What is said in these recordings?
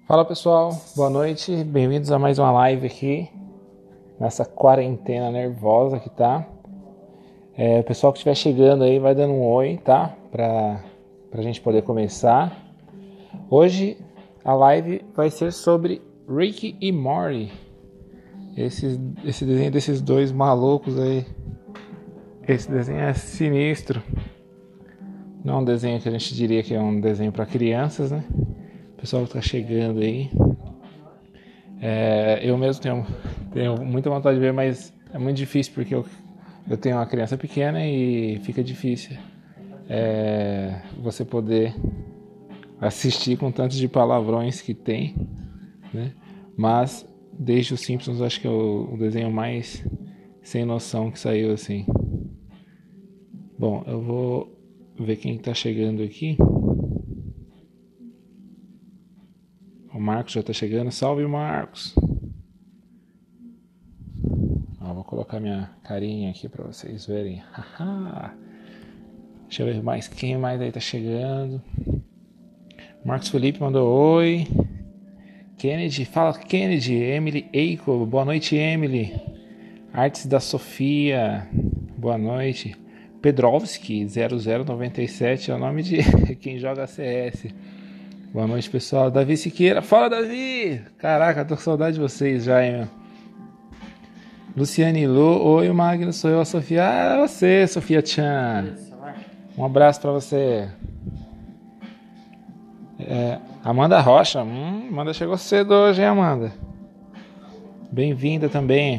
Fala pessoal, boa noite, bem-vindos a mais uma live aqui, nessa quarentena nervosa que tá. O pessoal que estiver chegando aí vai dando um oi, tá? Pra gente poder começar. Hoje a live vai ser sobre Rick e Morty, esse desenho desses dois malucos aí. Esse desenho é sinistro, não é um desenho que a gente diria que é um desenho para crianças, né? O pessoal que tá chegando aí. Eu mesmo tenho muita vontade de ver, mas é muito difícil porque eu tenho uma criança pequena e fica difícil você poder assistir com tantos de palavrões que tem, né? Mas desde os Simpsons acho que é o desenho mais sem noção que saiu assim. Bom, eu vou ver quem está chegando aqui. O Marcos já está chegando. Salve, Marcos! Vou colocar minha carinha aqui para vocês verem. Deixa eu ver mais quem mais aí tá chegando. Marcos Felipe mandou oi. Kennedy, fala Kennedy. Emily Eiko, boa noite Emily. Artes da Sofia, boa noite. Pedrovski 0097 é o nome de quem joga CS. Boa noite pessoal. Davi Siqueira, fala Davi. Caraca, tô com saudade de vocês já, hein, meu. Luciane Lu, oi Magno, sou eu, a Sofia. Ah, é você, Sofia Chan. Um abraço pra você. Amanda Rocha, Amanda chegou cedo hoje, hein, Amanda? Bem-vinda também.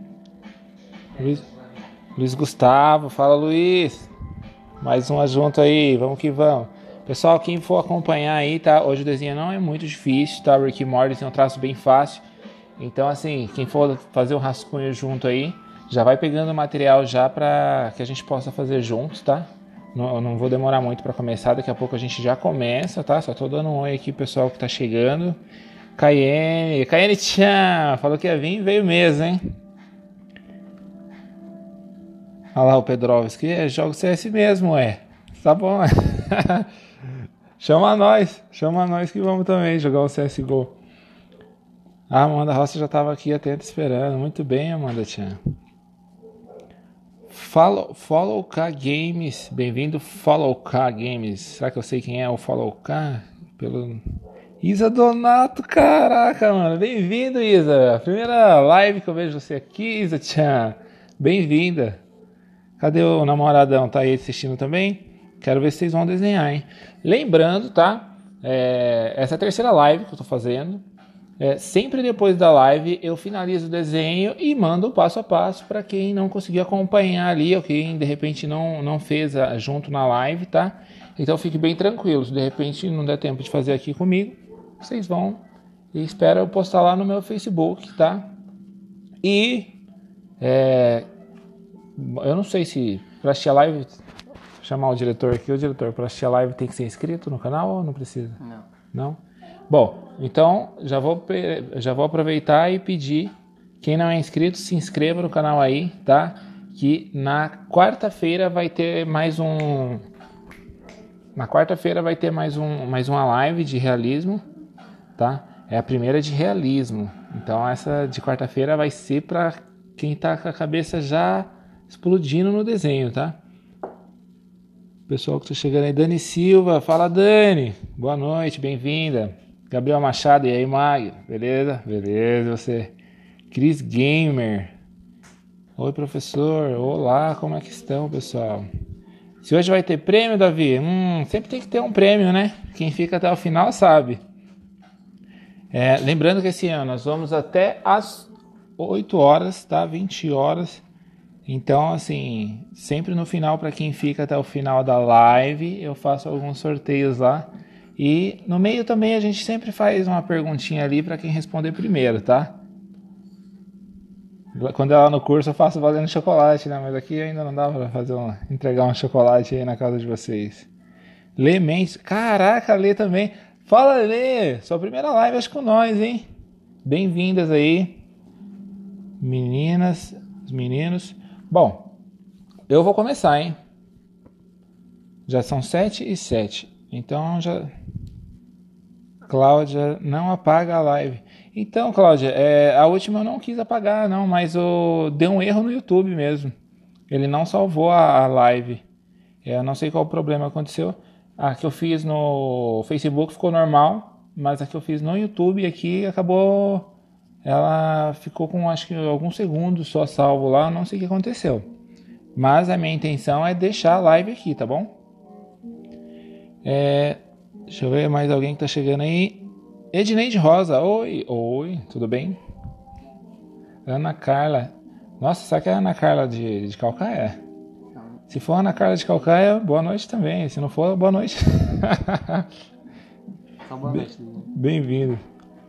Luiz Gustavo, fala Luiz. Mais um junto aí, vamos que vamos. Pessoal, quem for acompanhar aí, tá? Hoje o desenho não é muito difícil, tá? Rick e Morty tem um traço bem fácil. Então, assim, quem for fazer um rascunho junto aí, já vai pegando o material já pra que a gente possa fazer juntos, tá? Não vou demorar muito pra começar, daqui a pouco a gente já começa, tá? Só tô dando um oi aqui pro pessoal que tá chegando. Caiene Tchan, falou que ia vir e veio mesmo, hein? Olha lá o Pedrovski, joga o CS mesmo, tá bom, chama nós que vamos também jogar o CSGO. A Amanda Rossi já estava aqui atenta esperando. Muito bem, Amanda Tchan. Follow K Games. Bem-vindo, Follow K Games. Será que eu sei quem é o Follow K? Isa Donato, caraca, mano. Bem-vindo, Isa. Primeira live que eu vejo você aqui, Isa Tchan. Bem-vinda. Cadê o namoradão? Tá aí assistindo também? Quero ver se vocês vão desenhar, hein? Lembrando, tá? Essa é a terceira live que eu tô fazendo. Sempre depois da live eu finalizo o desenho e mando o passo a passo para quem não conseguiu acompanhar ali ou quem de repente não fez junto na live, tá? Então fique bem tranquilo, se de repente não der tempo de fazer aqui comigo, vocês vão e espero eu postar lá no meu Facebook, tá? E eu não sei se para assistir a live, chamar o diretor aqui, para assistir a live tem que ser inscrito no canal ou não precisa? Não? Bom, então já vou aproveitar e pedir, quem não é inscrito, se inscreva no canal aí, tá? Que na quarta-feira vai ter mais uma live de realismo, tá? É a primeira de realismo. Então essa de quarta-feira vai ser para quem tá com a cabeça já explodindo no desenho, tá? Pessoal que tá chegando aí, Dani Silva, fala Dani, boa noite, bem-vinda. Gabriel Machado, e aí, Mag? Beleza? Beleza, você. Cris Gamer. Oi, professor. Olá, como é que estão, pessoal? Se hoje vai ter prêmio, Davi? Sempre tem que ter um prêmio, né? Quem fica até o final sabe. Lembrando que esse ano nós vamos até às 8 horas, tá? 20 horas. Então, assim, sempre no final, para quem fica até o final da live, eu faço alguns sorteios lá. E no meio também a gente sempre faz uma perguntinha ali para quem responder primeiro, tá? Quando é lá no curso eu faço valendo chocolate, né? Mas aqui ainda não dá para entregar um chocolate aí na casa de vocês. Lê Mendes, caraca, Lê também. Fala, Lê! Sua primeira live acho com nós, hein? Bem-vindas aí, meninas, os meninos. Bom, eu vou começar, hein? Já são 7h07, então já... Cláudia, não apaga a live. Então, Cláudia, a última eu não quis apagar, não, mas deu um erro no YouTube mesmo. Ele não salvou a live. Eu não sei qual o problema aconteceu. A que eu fiz no Facebook ficou normal, mas a que eu fiz no YouTube aqui acabou. Ela ficou com acho que alguns segundos só salvo lá, não sei o que aconteceu. Mas a minha intenção é deixar a live aqui, tá bom? Deixa eu ver mais alguém que tá chegando aí. Edneide Rosa, oi, tudo bem? Ana Carla, nossa, será que é a Ana Carla de Calcaia? Se for a Ana Carla de Calcaia, boa noite também. Se não for, boa noite. Só boa noite. Bem-vindo.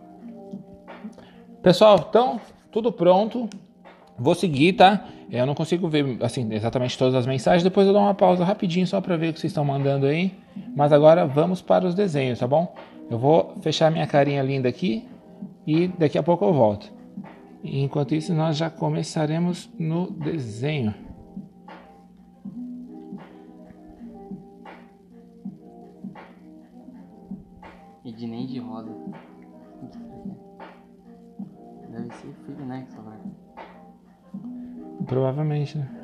Pessoal, então, tudo pronto. Vou seguir, tá? Eu não consigo ver assim exatamente todas as mensagens. Depois eu dou uma pausa rapidinho só para ver o que vocês estão mandando aí. Mas agora vamos para os desenhos, tá bom? Eu vou fechar minha carinha linda aqui e daqui a pouco eu volto. Enquanto isso, nós já começaremos no desenho. Edneide Rosa. Deve ser filho, né? Que vai. Provavelmente, né?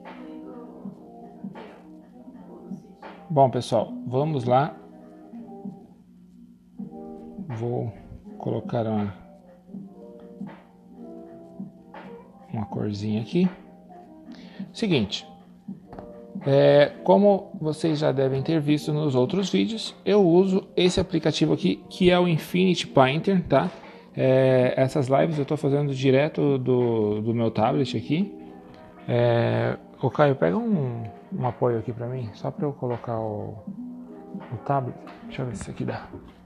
Bom, pessoal, vamos lá. Vou colocar uma corzinha aqui. Seguinte, como vocês já devem ter visto nos outros vídeos, eu uso esse aplicativo aqui, que é o Infinity Painter, tá? Essas lives eu estou fazendo direto do meu tablet aqui. Ô Caio, pega um apoio aqui para mim, só para eu colocar o tablet. Deixa eu ver se isso aqui dá.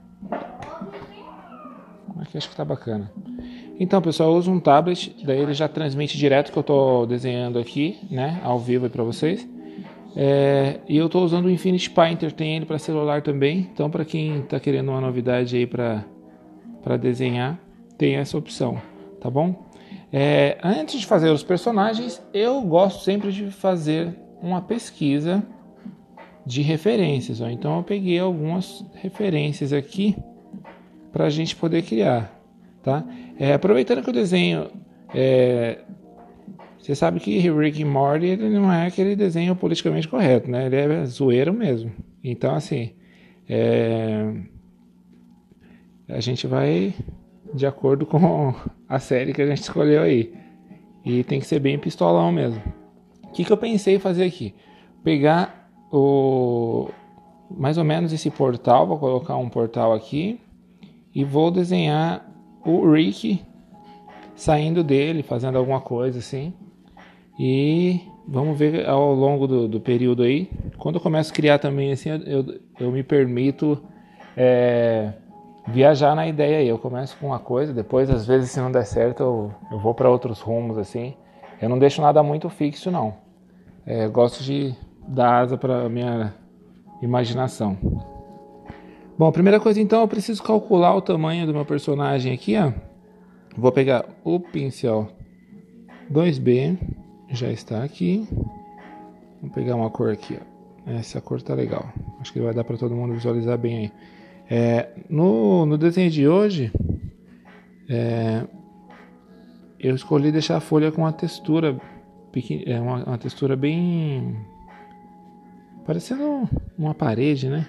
Aqui acho que tá bacana. Então, pessoal, eu uso um tablet, daí ele já transmite direto o que eu estou desenhando aqui, né, ao vivo para vocês. E eu estou usando o Infinity Painter, tem ele para celular também. Então, para quem está querendo uma novidade aí para desenhar, tem essa opção, tá bom? Antes de fazer os personagens, eu gosto sempre de fazer uma pesquisa de referências. Ó. Então, eu peguei algumas referências aqui para a gente poder criar, tá? Aproveitando que o desenho, você sabe que Rick and Morty ele não é aquele desenho politicamente correto, né? Ele é zoeiro mesmo. Então, assim, a gente vai de acordo com a série que a gente escolheu aí. E tem que ser bem pistolão mesmo. O que eu pensei em fazer aqui? Pegar mais ou menos esse portal, vou colocar um portal aqui. E vou desenhar o Rick saindo dele, fazendo alguma coisa assim. E vamos ver ao longo do período aí. Quando eu começo a criar também assim, eu me permito viajar na ideia aí. Eu começo com uma coisa, depois às vezes se não der certo eu vou para outros rumos assim. Eu não deixo nada muito fixo não. Eu gosto de dar asa para minha imaginação. Bom, a primeira coisa então, eu preciso calcular o tamanho do meu personagem aqui, ó. Vou pegar o pincel 2B, já está aqui. Vou pegar uma cor aqui, ó. Essa cor tá legal. Acho que vai dar para todo mundo visualizar bem aí. No desenho de hoje, eu escolhi deixar a folha com uma textura uma textura bem parecendo uma parede, né?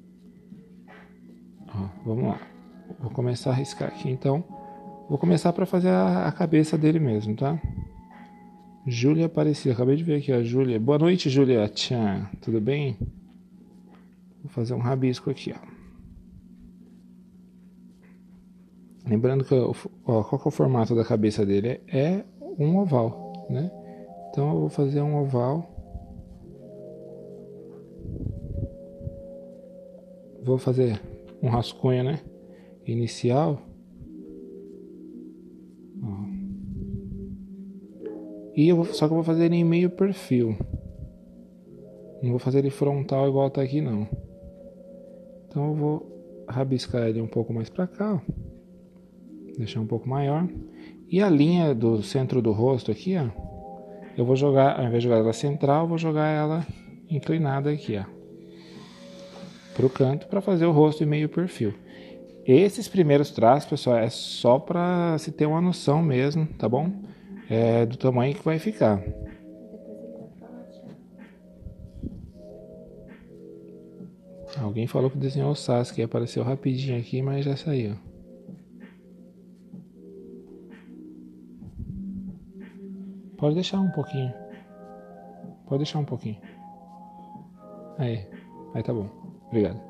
Ó, vamos lá. Vou começar a riscar aqui, então. Vou começar para fazer a cabeça dele mesmo, tá? Júlia Aparecida, acabei de ver aqui, ó. Júlia. Boa noite, Júlia. Tchan, tudo bem? Vou fazer um rabisco aqui, ó. Lembrando que, qual que é o formato da cabeça dele? É um oval, né? Então eu vou fazer um oval. Vou fazer um rascunho, né? Inicial. Ó. E só que eu vou fazer ele em meio perfil. Não vou fazer ele frontal igual tá aqui, não. Então eu vou rabiscar ele um pouco mais pra cá, ó. Deixar um pouco maior. E a linha do centro do rosto aqui, ó. Eu vou jogar, ao invés de jogar ela central, eu vou jogar ela inclinada aqui, ó. Pro canto, para fazer o rosto em meio perfil. Esses primeiros traços, pessoal, é só para se ter uma noção mesmo, tá bom? Do tamanho que vai ficar. Depois ele vai falar tchau. Alguém falou que desenhou o Sasuke, apareceu rapidinho aqui, mas já saiu. Pode deixar um pouquinho. Pode deixar um pouquinho. Aí tá bom. Obrigado.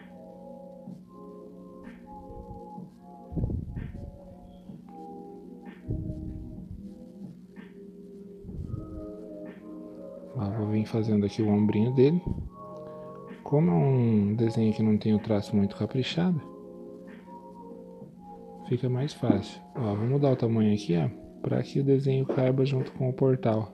Vou vir fazendo aqui o ombrinho dele. Como é um desenho que não tem o traço muito caprichado, fica mais fácil. Vou mudar o tamanho aqui, para que o desenho caiba junto com o portal.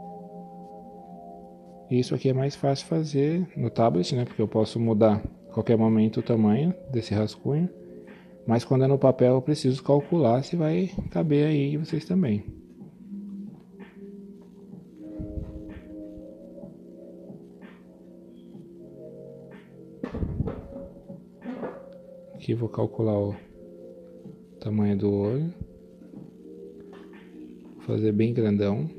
Isso aqui é mais fácil fazer no tablet, né? Porque eu posso mudar a qualquer momento o tamanho desse rascunho. Mas quando é no papel eu preciso calcular se vai caber aí vocês também. Aqui vou calcular o tamanho do olho. Vou fazer bem grandão.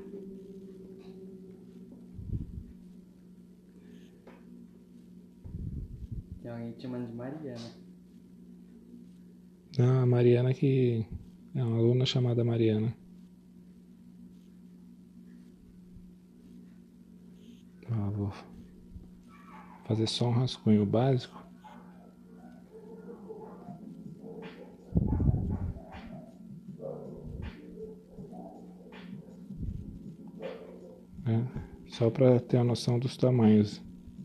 Tem alguém te chamando de Mariana. A Mariana, que é uma aluna chamada Mariana. Vou fazer só um rascunho básico. Só para ter a noção dos tamanhos.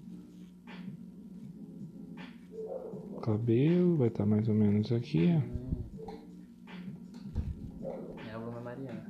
O cabelo vai estar mais ou menos aqui, É a aluna Mariana.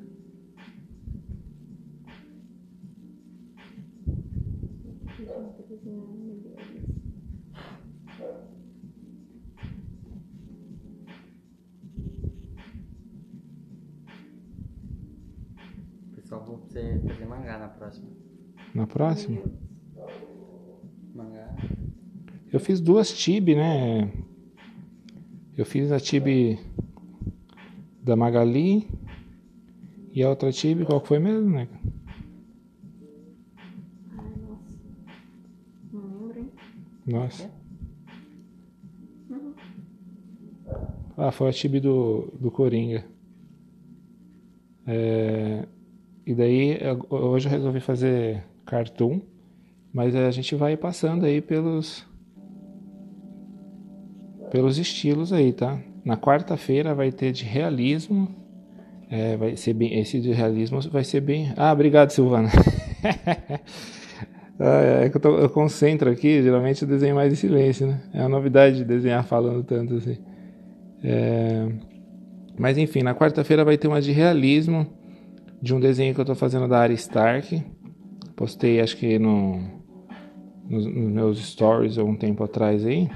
Pessoal, vou pra você fazer mangá na próxima. Na próxima? Mangá. Eu fiz 2 tibi, né? Eu fiz a tibi da Magali e a outra tibi, qual que foi mesmo, né? Ai, nossa. Não lembro, hein? Nossa. Foi a tibi do Coringa. E daí, hoje eu resolvi fazer cartoon, mas a gente vai passando aí pelos estilos aí, tá? Na quarta-feira vai ter de realismo. Vai ser bem, esse de realismo vai ser bem... obrigado, Silvana. É que eu concentro aqui, geralmente eu desenho mais em silêncio, né? É uma novidade de desenhar falando tanto assim. Mas enfim, na quarta-feira vai ter uma de realismo, de um desenho que eu tô fazendo da Arya Stark. Postei acho que nos meus stories há um tempo atrás aí.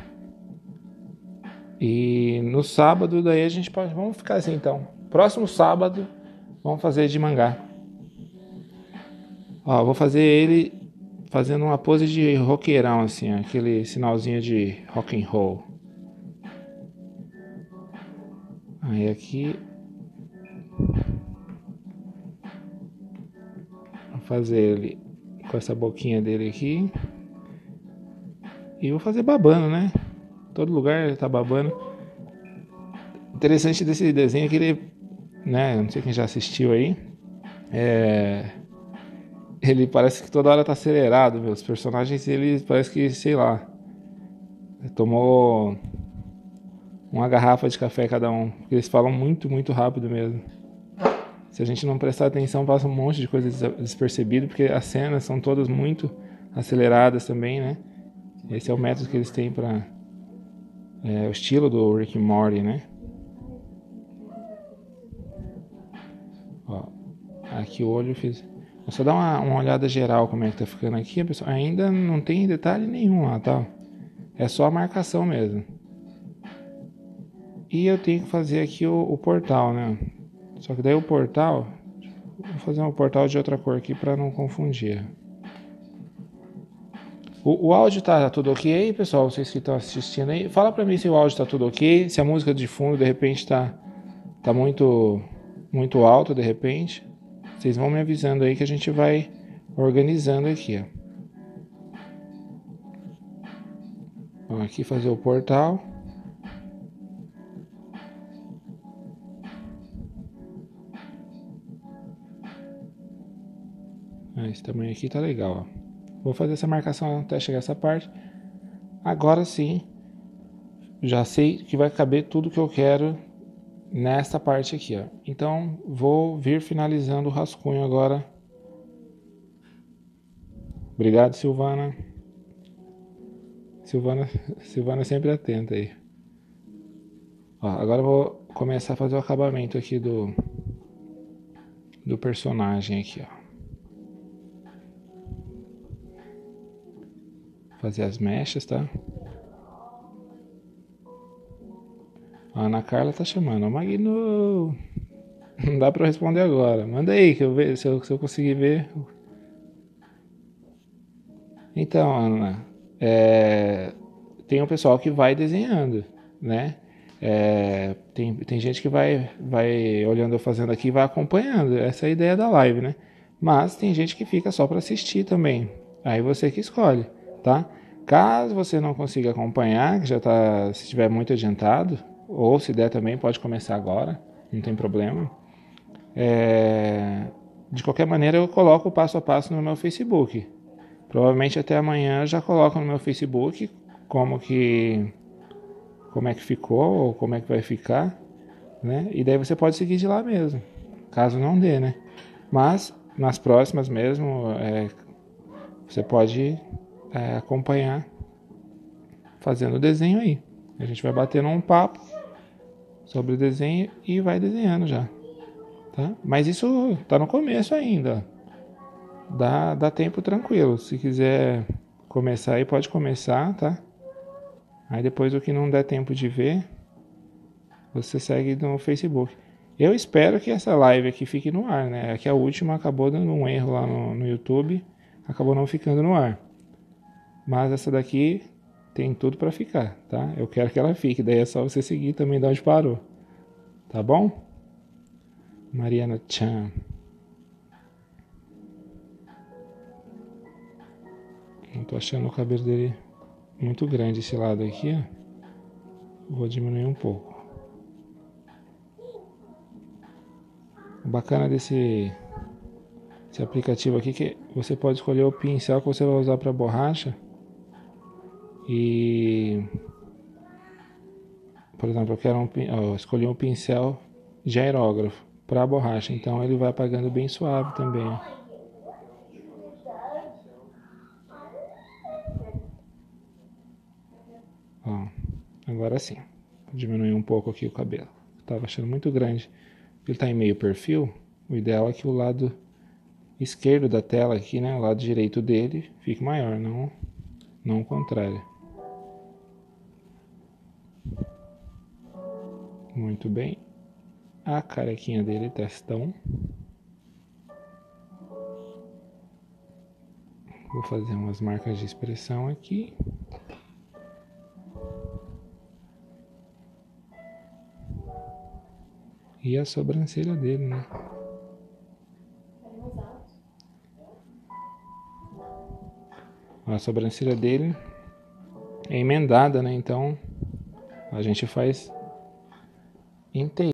E no sábado daí a gente pode... Vamos ficar assim então. Próximo sábado vamos fazer de mangá. Vou fazer ele fazendo uma pose de roqueirão assim, aquele sinalzinho de rock and roll. Aí aqui vou fazer ele com essa boquinha dele aqui. E vou fazer babando, né? Todo lugar ele tá babando. Interessante desse desenho é que ele, né? Não sei quem já assistiu aí. Ele parece que toda hora tá acelerado, meu. Os personagens, ele parece que, sei lá, tomou uma garrafa de café cada um. Porque eles falam muito, muito rápido mesmo. Se a gente não prestar atenção, passa um monte de coisa despercebido, porque as cenas são todas muito aceleradas também, né? Esse é o método que eles têm para o estilo do Rick and Morty, né? Aqui o olho eu fiz. Vou só dar uma olhada geral como é que tá ficando aqui, pessoal. Ainda não tem detalhe nenhum lá, tá? É só a marcação mesmo. E eu tenho que fazer aqui o portal, né? Só que daí o portal... Vou fazer um portal de outra cor aqui para não confundir. O áudio tá tudo ok, pessoal? Vocês que estão assistindo aí, fala pra mim se o áudio tá tudo ok, se a música de fundo de repente tá muito alto de repente. Vocês vão me avisando aí que a gente vai organizando aqui, ó. Aqui fazer o portal. Esse tamanho aqui tá legal, ó. Vou fazer essa marcação até chegar essa parte. Agora sim, já sei que vai caber tudo que eu quero nesta parte aqui, ó. Então, vou vir finalizando o rascunho agora. Obrigado, Silvana. Silvana sempre atenta aí. Ó, agora eu vou começar a fazer o acabamento aqui do personagem aqui, ó. Fazer as mechas, tá? A Ana Carla tá chamando. Magno! Não dá pra eu responder agora. Manda aí que eu vejo se eu conseguir ver. Então, Ana, tem um pessoal que vai desenhando, né? Tem gente que vai olhando eu fazendo aqui e vai acompanhando. Essa é a ideia da live, né? Mas tem gente que fica só para assistir também. Aí você que escolhe, tá? Caso você não consiga acompanhar, que já tá, se estiver muito adiantado, ou se der também, pode começar agora, não tem problema. De qualquer maneira, eu coloco o passo a passo no meu Facebook. Provavelmente até amanhã eu já coloco no meu Facebook como é que ficou ou como é que vai ficar, né? E daí você pode seguir de lá mesmo, caso não dê, né? Mas nas próximas mesmo, você pode acompanhar fazendo o desenho aí. A gente vai batendo um papo sobre o desenho e vai desenhando já, tá? Mas isso tá no começo ainda. Dá tempo tranquilo. Se quiser começar aí, pode começar, tá? Aí depois o que não der tempo de ver, você segue no Facebook. Eu espero que essa live aqui fique no ar, né? Que a última acabou dando um erro lá no YouTube, acabou não ficando no ar. Mas essa daqui tem tudo pra ficar, tá? Eu quero que ela fique, daí é só você seguir também de onde parou. Tá bom? Mariana Chan. Não tô achando o cabelo dele muito grande esse lado aqui, ó. Vou diminuir um pouco. O bacana desse aplicativo aqui é que você pode escolher o pincel que você vai usar para borracha. E, por exemplo, eu escolhi um pincel de aerógrafo para borracha, então ele vai apagando bem suave também. Ó, agora sim. Vou diminuir um pouco aqui o cabelo. Tava achando muito grande. Ele tá em meio perfil. O ideal é que o lado esquerdo da tela aqui, né, o lado direito dele, fique maior, não o contrário. Muito bem. A carequinha dele, testão. Vou fazer umas marcas de expressão aqui. E a sobrancelha dele, né? A sobrancelha dele é emendada, né? Então a gente faz inteiro.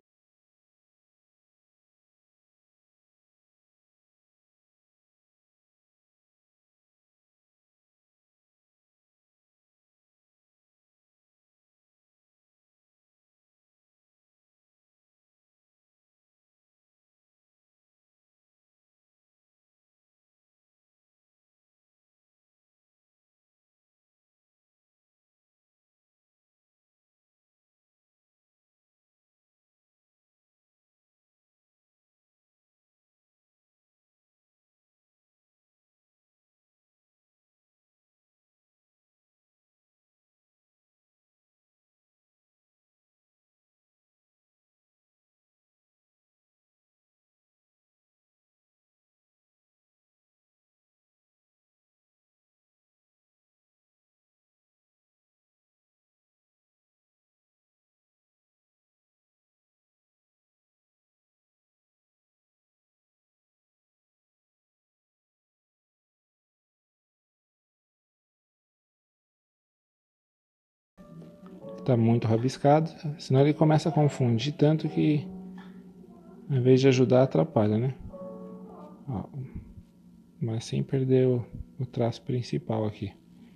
tá muito rabiscado, senão ele começa a confundir tanto que, ao invés de ajudar, atrapalha, né? Ó, mas sem perder o traço principal aqui.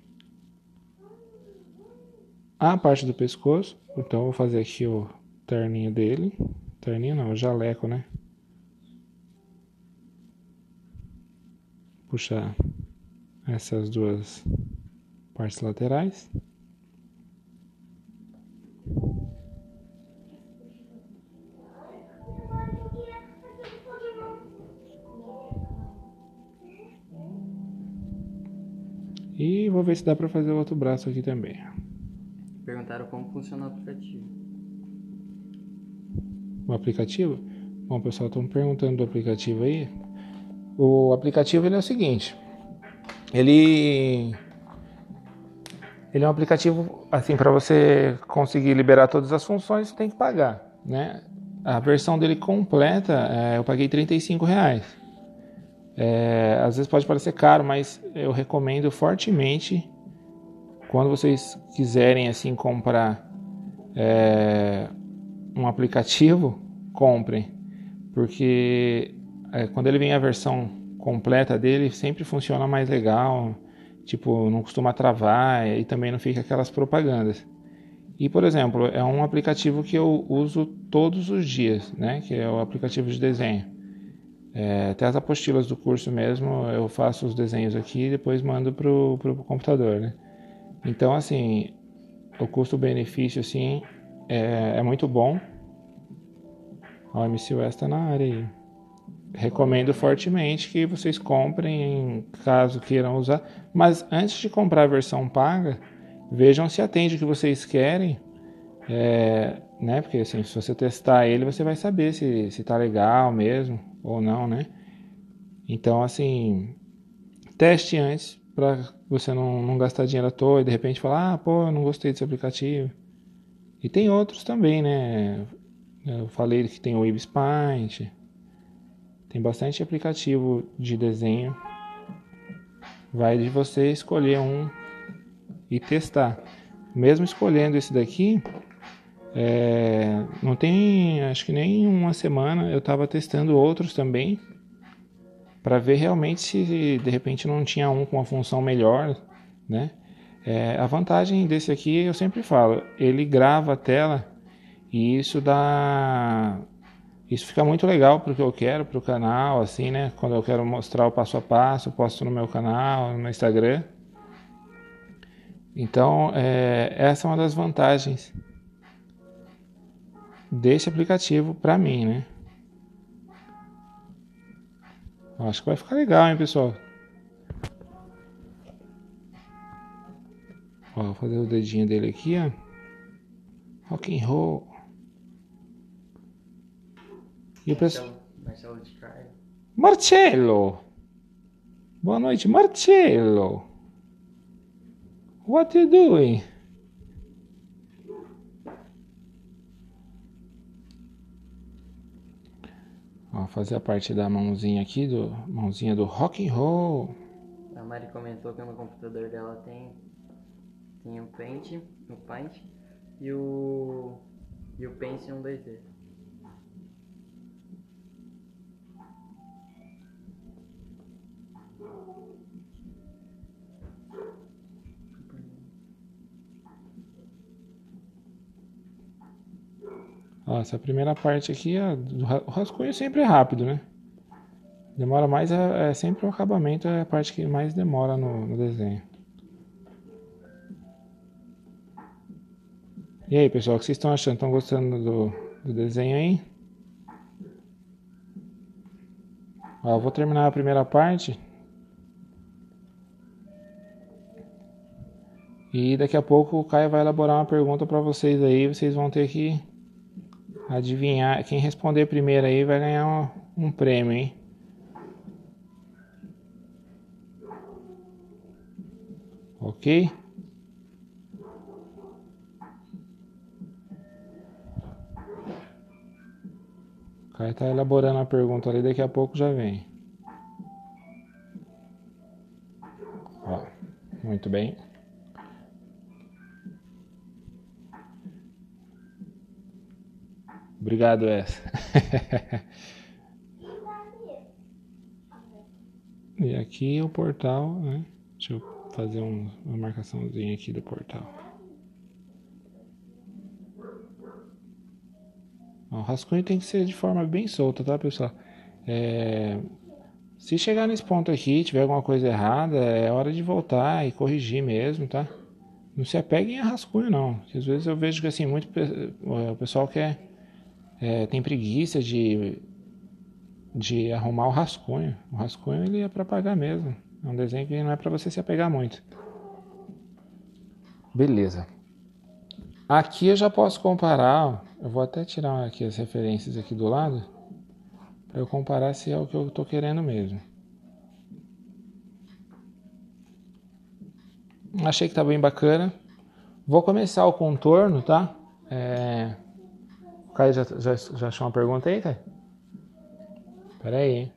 A parte do pescoço, então eu vou fazer aqui o terninho dele. Terninho não, o jaleco, né? Puxar essas duas partes laterais. E vou ver se dá pra fazer o outro braço aqui também. Perguntaram como funciona o aplicativo. O aplicativo? Bom, pessoal, estão perguntando do aplicativo aí. O aplicativo ele é o seguinte. Ele é um aplicativo, assim, para você conseguir liberar todas as funções, você tem que pagar, né? A versão dele completa, eu paguei R$35. Às vezes pode parecer caro, mas eu recomendo fortemente, quando vocês quiserem assim comprar um aplicativo, comprem, porque quando ele vem a versão completa dele, sempre funciona mais legal, tipo, não costuma travar e também não fica aquelas propagandas. E, por exemplo, é um aplicativo que eu uso todos os dias, né? Que é o aplicativo de desenho. Até as apostilas do curso mesmo, eu faço os desenhos aqui e depois mando pro computador, né? Então, assim, o custo-benefício, assim, é muito bom. Ó, o MC West tá na área aí. Recomendo fortemente que vocês comprem, caso queiram usar. Mas antes de comprar a versão paga, vejam se atende o que vocês querem. Né? Porque assim, se você testar ele, você vai saber se tá legal mesmo ou não, né? Então, assim, teste antes para você não gastar dinheiro à toa e de repente falar, pô, eu não gostei desse aplicativo. E tem outros também, né? Eu falei que tem o Ibis Paint, tem bastante aplicativo de desenho. Vai de você escolher um e testar. Mesmo escolhendo esse daqui, não tem, acho que nem uma semana, eu estava testando outros também para ver realmente se de repente não tinha um com uma função melhor, né? A vantagem desse aqui, eu sempre falo, ele grava a tela e isso fica muito legal para o que eu quero, para o canal, assim, né? Quando eu quero mostrar o passo a passo, eu posto no meu canal, no meu Instagram. Então, essa é uma das vantagens desse aplicativo para mim, né? Acho que vai ficar legal, hein, pessoal? Ó, vou fazer o dedinho dele aqui, ó. Rock and roll. E o pessoal... Marcelo de Caio. Marcello! Boa noite, Marcello! What you doing? Ó, fazer a parte da mãozinha aqui, mãozinha do rock and roll. A Mari comentou que no computador dela tem o Paint e o Paint 1.2D. Ó, essa primeira parte aqui, ó, o rascunho sempre é rápido, né? Demora mais, sempre o acabamento é a parte que mais demora no desenho. E aí, pessoal, o que vocês estão achando? Estão gostando do desenho aí? Ó, eu vou terminar a primeira parte. E daqui a pouco o Caio vai elaborar uma pergunta para vocês aí. Vocês vão ter que adivinhar. Quem responder primeiro aí vai ganhar um prêmio, hein? Ok? O Caio tá elaborando a pergunta ali, daqui a pouco já vem. Ó, muito bem. Obrigado, essa. E aqui é o portal, né? Deixa eu fazer uma marcaçãozinha aqui do portal. O rascunho tem que ser de forma bem solta, tá, pessoal? Se chegar nesse ponto aqui, tiver alguma coisa errada, é hora de voltar e corrigir mesmo, tá? Não se apeguem a rascunho, não. Porque às vezes eu vejo que assim, o pessoal tem preguiça de arrumar o rascunho. O rascunho ele é para pagar mesmo. É um desenho que não é para você se apegar muito. Beleza. Aqui eu já posso comparar. Ó, eu vou até tirar aqui as referências aqui do lado para eu comparar se é o que eu tô querendo mesmo. Achei que tá bem bacana. Vou começar o contorno, tá? O Caio já achou uma pergunta aí, Caio? Pera aí.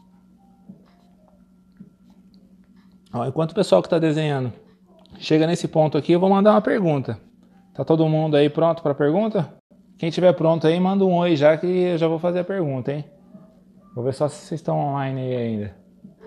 Ó, enquanto o pessoal que tá desenhando chega nesse ponto aqui, eu vou mandar uma pergunta. Tá todo mundo aí pronto para a pergunta? Quem tiver pronto aí, manda um oi já que eu já vou fazer a pergunta, hein? Vou ver só se vocês estão online aí ainda.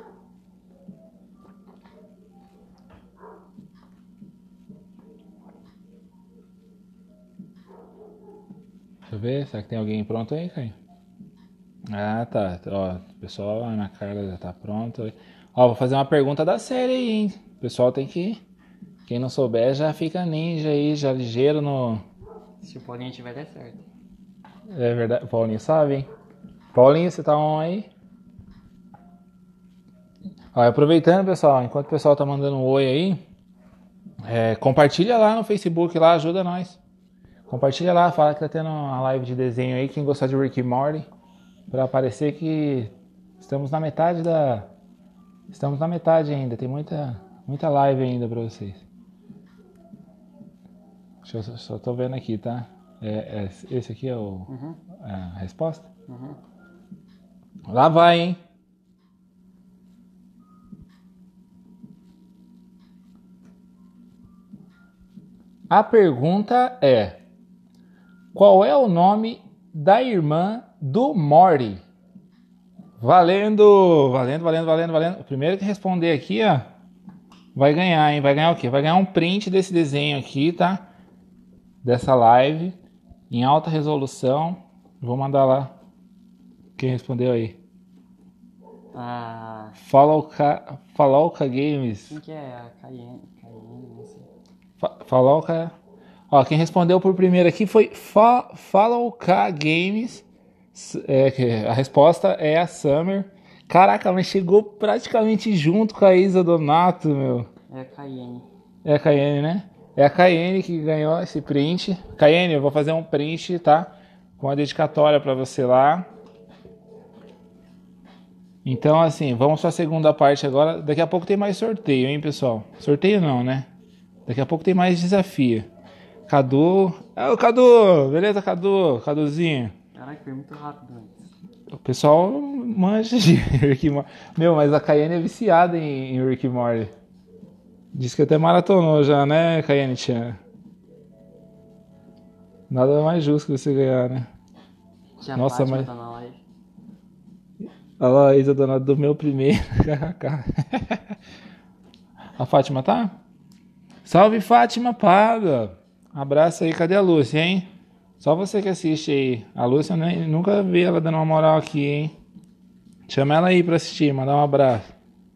Deixa eu ver, será que tem alguém pronto aí, Caio? Ah, tá. Ó, o pessoal, a Ana Carla já tá pronto. Ó, vou fazer uma pergunta da série aí, hein? O pessoal tem que... Quem não souber já fica ninja aí, já ligeiro no... Se o Paulinho tiver, der certo. É verdade, o Paulinho sabe, hein? Paulinho, você tá on aí? Ó, aproveitando, pessoal, enquanto o pessoal tá mandando um oi aí, compartilha lá no Facebook, lá, ajuda nós. Compartilha lá, fala que tá tendo uma live de desenho aí, quem gostar de Rick e Morty, pra aparecer que estamos na metade ainda, tem muita live ainda pra vocês. Só tô vendo aqui, tá? Esse aqui é a resposta? Uhum. Lá vai, hein? A pergunta é: qual é o nome da irmã do Morty? Valendo! O primeiro que responder aqui, ó, vai ganhar, hein? Vai ganhar o quê? Vai ganhar um print desse desenho aqui, tá? Dessa live, em alta resolução. Vou mandar lá. Quem respondeu aí? Falouca Games. Quem que é? A Cayenne, não sei. Falouca. Ó, quem respondeu por primeiro aqui foi Falouca Games. A resposta é a Summer. Caraca, mas chegou praticamente junto com a Isa Donato, meu. É a Cayenne. É a Cayenne, né? É a Cayenne que ganhou esse print. Cayenne, eu vou fazer um print, tá? Com a dedicatória pra você lá. Então, assim, vamos para a segunda parte agora. Daqui a pouco tem mais sorteio, hein, pessoal? Sorteio não, né? Daqui a pouco tem mais desafio. Cadu. Ô, Cadu! Beleza, Cadu? Caduzinho. Caraca, foi muito rápido antes. O pessoal manja de Rick e Morty. Meu, mas a Cayenne é viciada em Rick e Morty. Diz que até maratonou já, né, Cayenne-chan? Nada mais justo que você ganhar, né? Tia Nossa, Fátima mas... tá na live. Olha lá, a Isa Donato do meu primeiro. A Fátima tá? Salve, Fátima Paga! Abraço aí, cadê a Lúcia, hein? Só você que assiste aí. A Lúcia nunca vi ela dando uma moral aqui, hein? Chama ela aí pra assistir, mandar um abraço.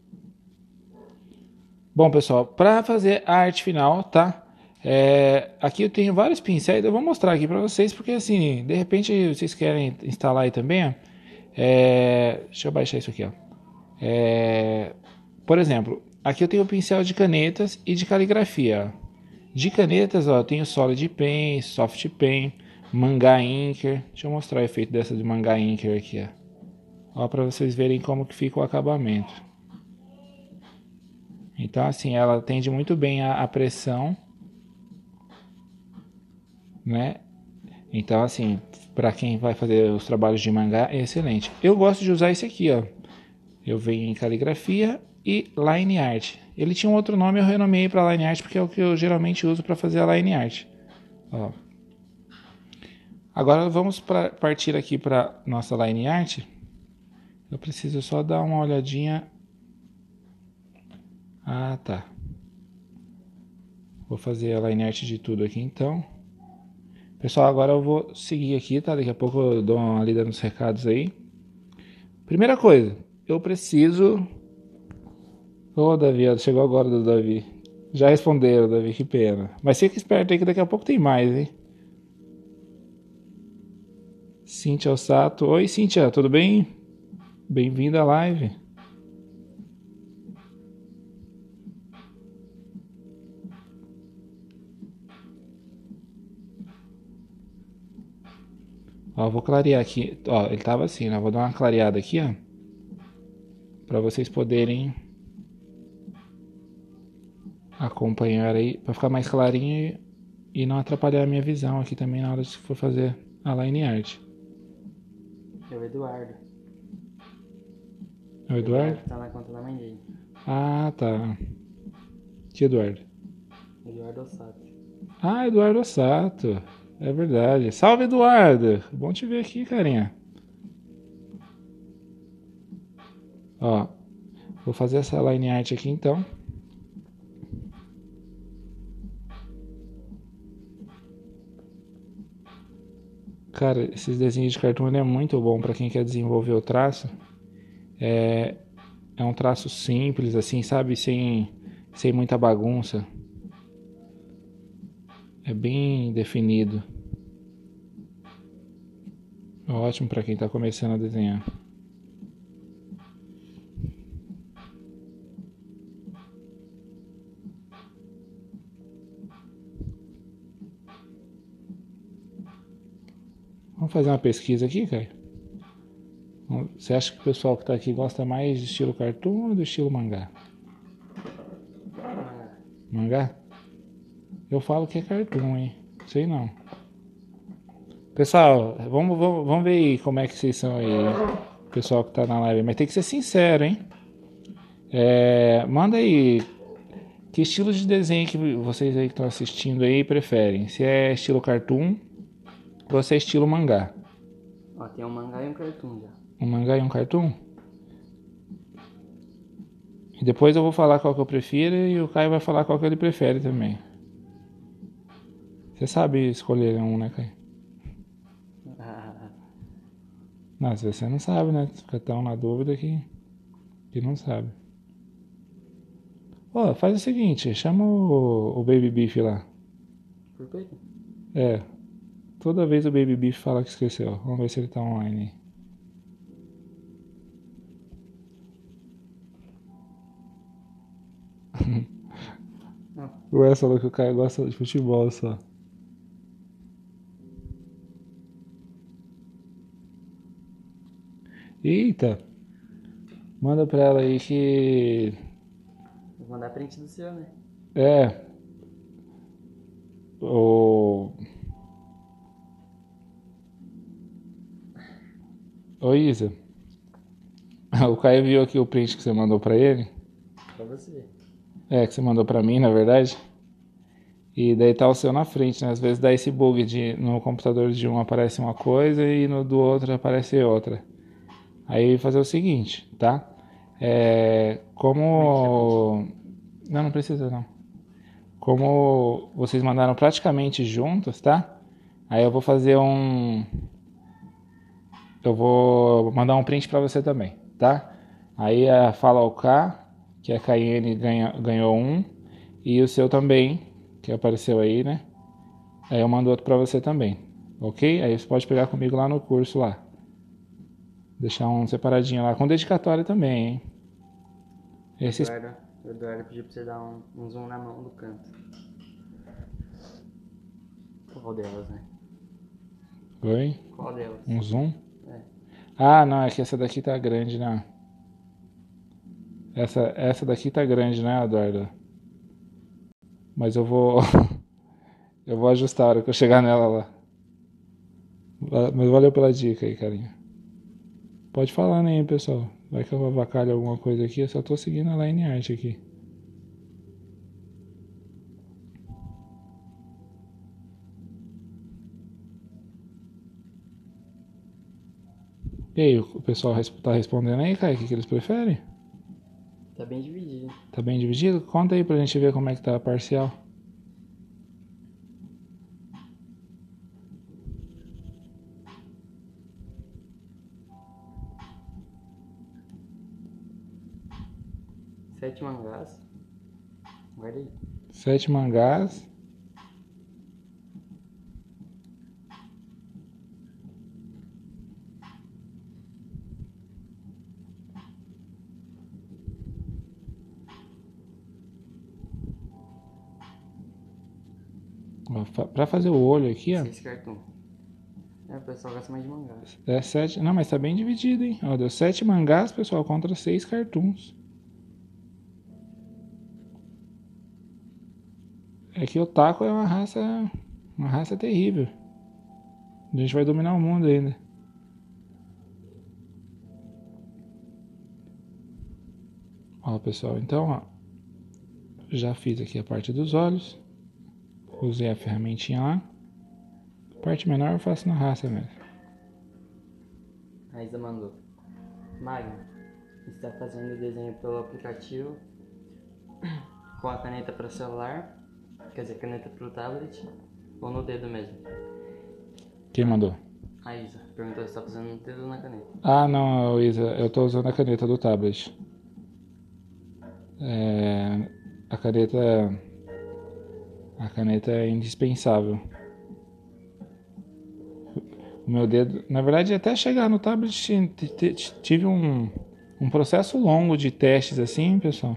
Bom, pessoal, pra fazer a arte final, tá? Aqui eu tenho vários pincéis, eu vou mostrar aqui pra vocês, porque assim, de repente vocês querem instalar aí também, ó. Deixa eu baixar isso aqui, ó. Por exemplo, aqui eu tenho o pincel de canetas e de caligrafia, ó. De canetas, ó, eu tenho Solid Pen, Soft Pen, Manga Inker. Deixa eu mostrar o efeito dessa de Manga Inker aqui, ó. Ó, pra vocês verem como que fica o acabamento. Então, assim, ela atende muito bem a pressão, né? Então, assim, para quem vai fazer os trabalhos de mangá, é excelente. Eu gosto de usar esse aqui, ó. Eu venho em caligrafia e line art. Ele tinha um outro nome, eu renomeei para line art porque é o que eu geralmente uso para fazer a line art. Ó. Agora vamos partir aqui para nossa line art. Eu preciso só dar uma olhadinha. Ah, tá. Vou fazer a line art de tudo aqui então. Pessoal, agora eu vou seguir aqui, tá? Daqui a pouco eu dou uma lida nos recados aí. Primeira coisa, eu preciso... Ô, Davi, chegou agora do Davi. Já responderam, Davi, que pena. Mas fica esperto aí que daqui a pouco tem mais, hein? Cíntia Ossato. Oi, Cíntia, tudo bem? Bem-vinda à live. Ó, vou clarear aqui. Ó, ele tava assim, né? Vou dar uma clareada aqui, ó. Pra vocês poderem acompanhar aí, pra ficar mais clarinho e não atrapalhar a minha visão aqui também na hora de for fazer a line art. É o Eduardo. É o Eduardo? Tá na conta da mãe dele. Ah, tá. Que Eduardo? Eduardo Ossato. Ah, Eduardo Ossato. É verdade. Salve, Eduardo. Bom te ver aqui, carinha. Ó, vou fazer essa line art aqui então. Cara, esses desenhos de cartoon é muito bom para quem quer desenvolver o traço. É um traço simples, assim, sabe? Sem muita bagunça. É bem definido. Ótimo para quem está começando a desenhar. Vamos fazer uma pesquisa aqui, Caio? Você acha que o pessoal que está aqui gosta mais do estilo cartoon ou do estilo mangá? Mangá? Eu falo que é cartoon, hein? Sei não. Pessoal, vamos ver aí como é que vocês são aí, o pessoal que tá na live. Mas tem que ser sincero, hein? Manda aí que estilo de desenho que vocês aí que estão assistindo aí preferem. Se é estilo cartoon ou se é estilo mangá. Ó, tem um mangá e um cartoon já. Um mangá e um cartoon? E depois eu vou falar qual que eu prefiro e o Caio vai falar qual que ele prefere também. Você sabe escolher um, né, Caio? Não, se você não sabe, né? Fica tão na dúvida que não sabe. Ó, faz o seguinte, chama o Baby Beef lá. Por quê? Toda vez o Baby Beef fala que esqueceu. Vamos ver se ele tá online. O Wes falou que o Caio gosta de futebol só. Eita! Manda pra ela aí que... Vou mandar print do seu, né? Ô Isa. O Caio viu aqui o print que você mandou pra ele. Pra você. Que você mandou pra mim, na verdade. E daí tá o seu na frente, né? Às vezes dá esse bug de no computador de um aparece uma coisa e no do outro aparece outra. Aí fazer o seguinte, tá? Como... Não precisa não. Como vocês mandaram praticamente juntos, tá? Aí eu vou fazer eu vou mandar um print pra você também, tá? Aí a Fala o K, que a Cayenne ganhou um. E o seu também, que apareceu aí, né? Aí eu mando outro pra você também, ok? Aí você pode pegar comigo lá no curso lá. Deixar um separadinho lá, com dedicatória também, hein? O Eduardo pediu pra você dar um zoom na mão do canto. Qual delas, né? Oi? Qual delas? Um zoom? É. Não, é que essa daqui tá grande, né? Essa daqui tá grande, né, Eduardo? Mas eu vou... eu vou ajustar a hora que eu chegar nela lá. Mas valeu pela dica aí, carinha. Pode falar, né, pessoal? Vai que eu avacalho alguma coisa aqui, eu só tô seguindo a line art aqui. E aí, o pessoal tá respondendo aí, cara, o que eles preferem? Tá bem dividido. Tá bem dividido? Conta aí pra gente ver como é que tá a parcial. Sete mangás. Guarda aí. 7 mangás. Ó, pra fazer o olho aqui, ó. 6 cartões. O pessoal gosta mais de mangás. É 7. Não, mas tá bem dividido, hein? Ó, deu 7 mangás, pessoal, contra 6 cartoons. É que o Taco é uma raça terrível. A gente vai dominar o mundo ainda. Ó, pessoal, então, ó, já fiz aqui a parte dos olhos. Usei a ferramentinha lá. A parte menor eu faço na raça mesmo. A Isa mandou. Magno, está fazendo o desenho pelo aplicativo com a caneta para celular, quer dizer, caneta para o tablet, ou no dedo mesmo? Quem mandou? A Isa perguntou se está fazendo no dedo ou na caneta. Ah, não, Isa, eu tô usando a caneta do tablet. A caneta é indispensável. O meu dedo, na verdade, até chegar no tablet tive um processo longo de testes assim, pessoal.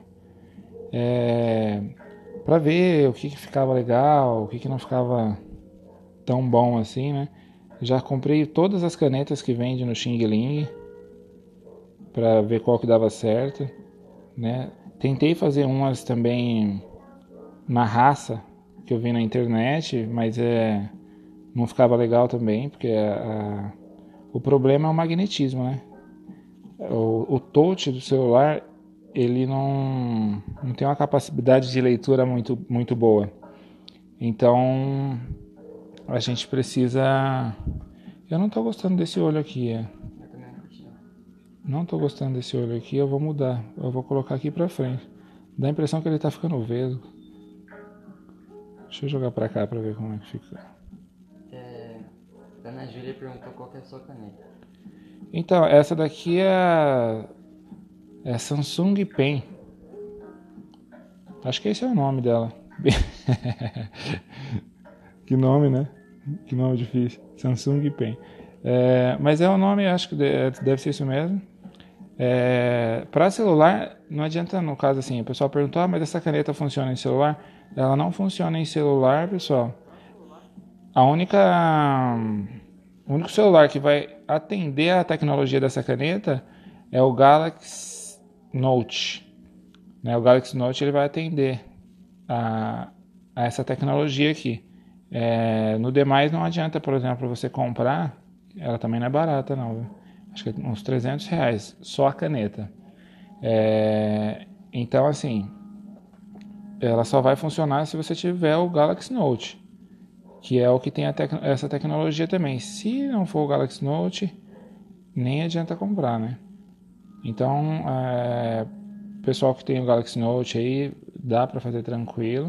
Pra ver o que ficava legal, o que não ficava tão bom assim, né? Já comprei todas as canetas que vende no Xing Ling pra ver qual que dava certo, né? Tentei fazer umas também na raça que eu vi na internet, mas não ficava legal também, porque o problema é o magnetismo, né? O touch do celular, ele não tem uma capacidade de leitura muito boa. Então, a gente precisa... Eu não tô gostando desse olho aqui, Eu também não curti. Não tô gostando desse olho aqui, eu vou mudar. Eu vou colocar aqui pra frente. Dá a impressão que ele tá ficando vesgo. Deixa eu jogar pra cá pra ver como é que fica. Ana Júlia perguntou qual que é a sua caneta. Então, essa daqui é Samsung Pen. Acho que esse é o nome dela. Que nome, né? Que nome difícil. Samsung Pen. Mas é o nome, acho que deve ser isso mesmo. Para celular, não adianta, no caso assim, o pessoal perguntou, mas essa caneta funciona em celular? Ela não funciona em celular, pessoal. O único celular que vai atender a tecnologia dessa caneta é o Galaxy Note. O Galaxy Note ele vai atender a essa tecnologia aqui. No demais não adianta, por exemplo, você comprar, ela também não é barata não, viu? Acho que é uns R$300, só a caneta. Então assim, ela só vai funcionar se você tiver o Galaxy Note, que é o que tem essa tecnologia também. Se não for o Galaxy Note, nem adianta comprar, né? Então, pessoal que tem o Galaxy Note aí, dá para fazer tranquilo.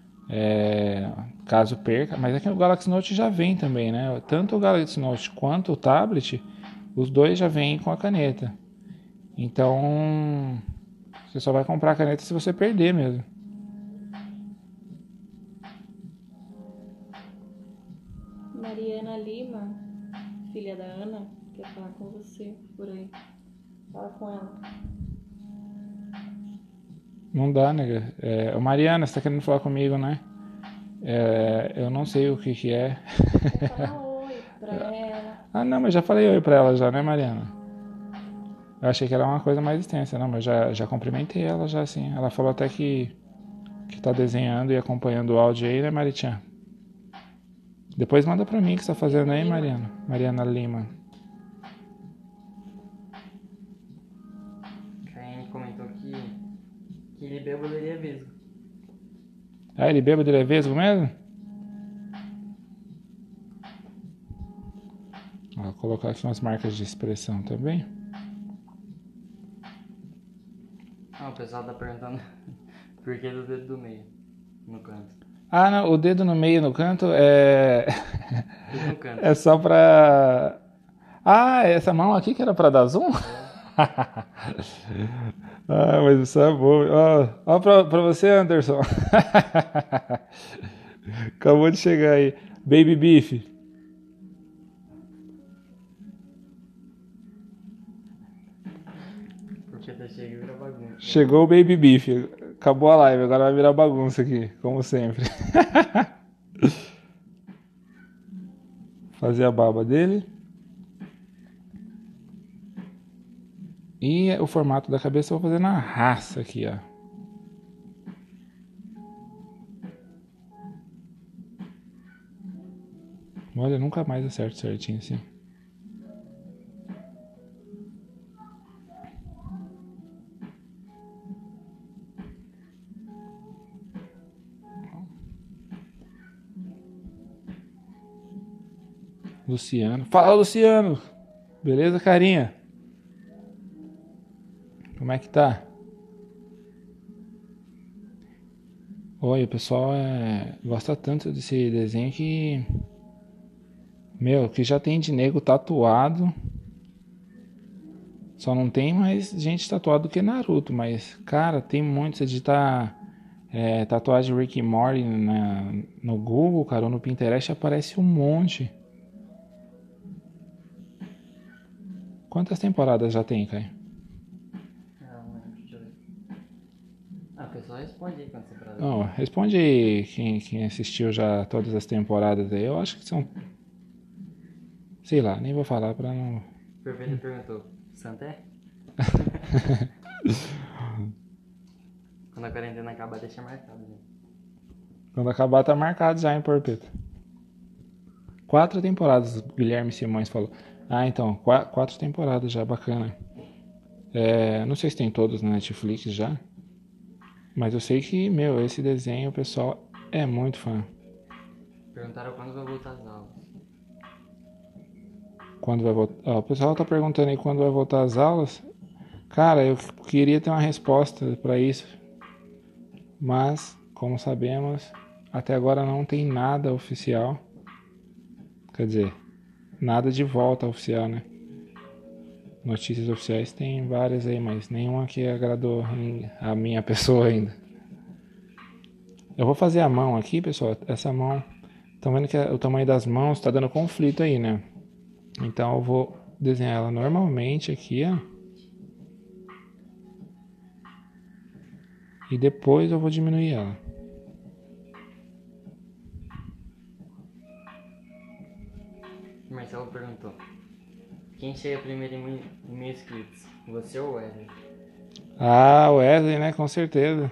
Caso perca, mas é que o Galaxy Note já vem também, né? Tanto o Galaxy Note quanto o tablet, os dois já vêm com a caneta. Então, você só vai comprar a caneta se você perder mesmo. Mariana Lima, filha da Ana, quer falar com você por aí. Fala com ela. Não dá, nega. Mariana, você tá querendo falar comigo, né? Eu não sei o que é. Fala oi pra ela. Ah, não, mas já falei oi pra ela já, né, Mariana? Eu achei que era uma coisa mais extensa, não, mas já cumprimentei ela já, assim. Ela falou até que tá desenhando e acompanhando o áudio aí, né, Maritinha? Depois manda pra mim o que você tá fazendo aí, Mariana. Mariana Lima. Kaiane comentou que ele bêbado ele é vesgo. Ah, ele bêbado, ele é vesgo mesmo? Vou colocar aqui umas marcas de expressão também. Ah, o pessoal tá perguntando por que do dedo do meio no canto. Ah, não, o dedo no meio no canto é. Tudo no canto. É só pra. Ah, essa mão aqui que era pra dar zoom? Ah, mas isso é bom. Ó, pra você, Anderson. Acabou de chegar aí. Baby Beef. Porque tá cheio e vira bagunça. Chegou o Baby Beef. Acabou a live, agora vai virar bagunça aqui, como sempre. Fazer a barba dele. E o formato da cabeça eu vou fazer na raça aqui, ó. Olha, nunca mais acerto certinho assim. Luciano. Fala, Luciano! Beleza, carinha? Como é que tá? Olha, o pessoal gosta tanto desse desenho que... Meu, que já tem de nego tatuado. Só não tem mais gente tatuada do que Naruto, mas, cara, tem muito. Se digitar tatuagem Rick e Morty no Google, cara, ou no Pinterest, aparece um monte. Quantas temporadas já tem, Caio? Não lembro, deixa eu ver. Ah, o pessoal responde aí quando você fala. Oh, responde aí quem assistiu já todas as temporadas aí. Eu acho que são... Sei lá, nem vou falar pra não... O Perfeito perguntou, Santé? Quando a quarentena acabar, deixa marcado, né? Quando acabar tá marcado já em Porpeta. 4 temporadas, o Guilherme Simões falou. Ah, então, 4 temporadas já, bacana. Não sei se tem todos na Netflix já. Mas eu sei que, meu, esse desenho o pessoal é muito fã. Perguntaram quando vai voltar as aulas. Quando vai voltar? O pessoal tá perguntando aí quando vai voltar as aulas. Cara, eu queria ter uma resposta pra isso. Mas, como sabemos, até agora não tem nada oficial. Quer dizer, nada de volta oficial, né? Notícias oficiais tem várias aí, mas nenhuma que agradou a minha pessoa ainda. Eu vou fazer a mão aqui, pessoal. Essa mão, estão vendo que o tamanho das mãos tá dando conflito aí, né? Então eu vou desenhar ela normalmente aqui, ó. E depois eu vou diminuir ela. O Marcelo perguntou, quem chega primeiro em 1.000 inscritos? Você ou o Wesley? Ah, o Wesley, né? Com certeza.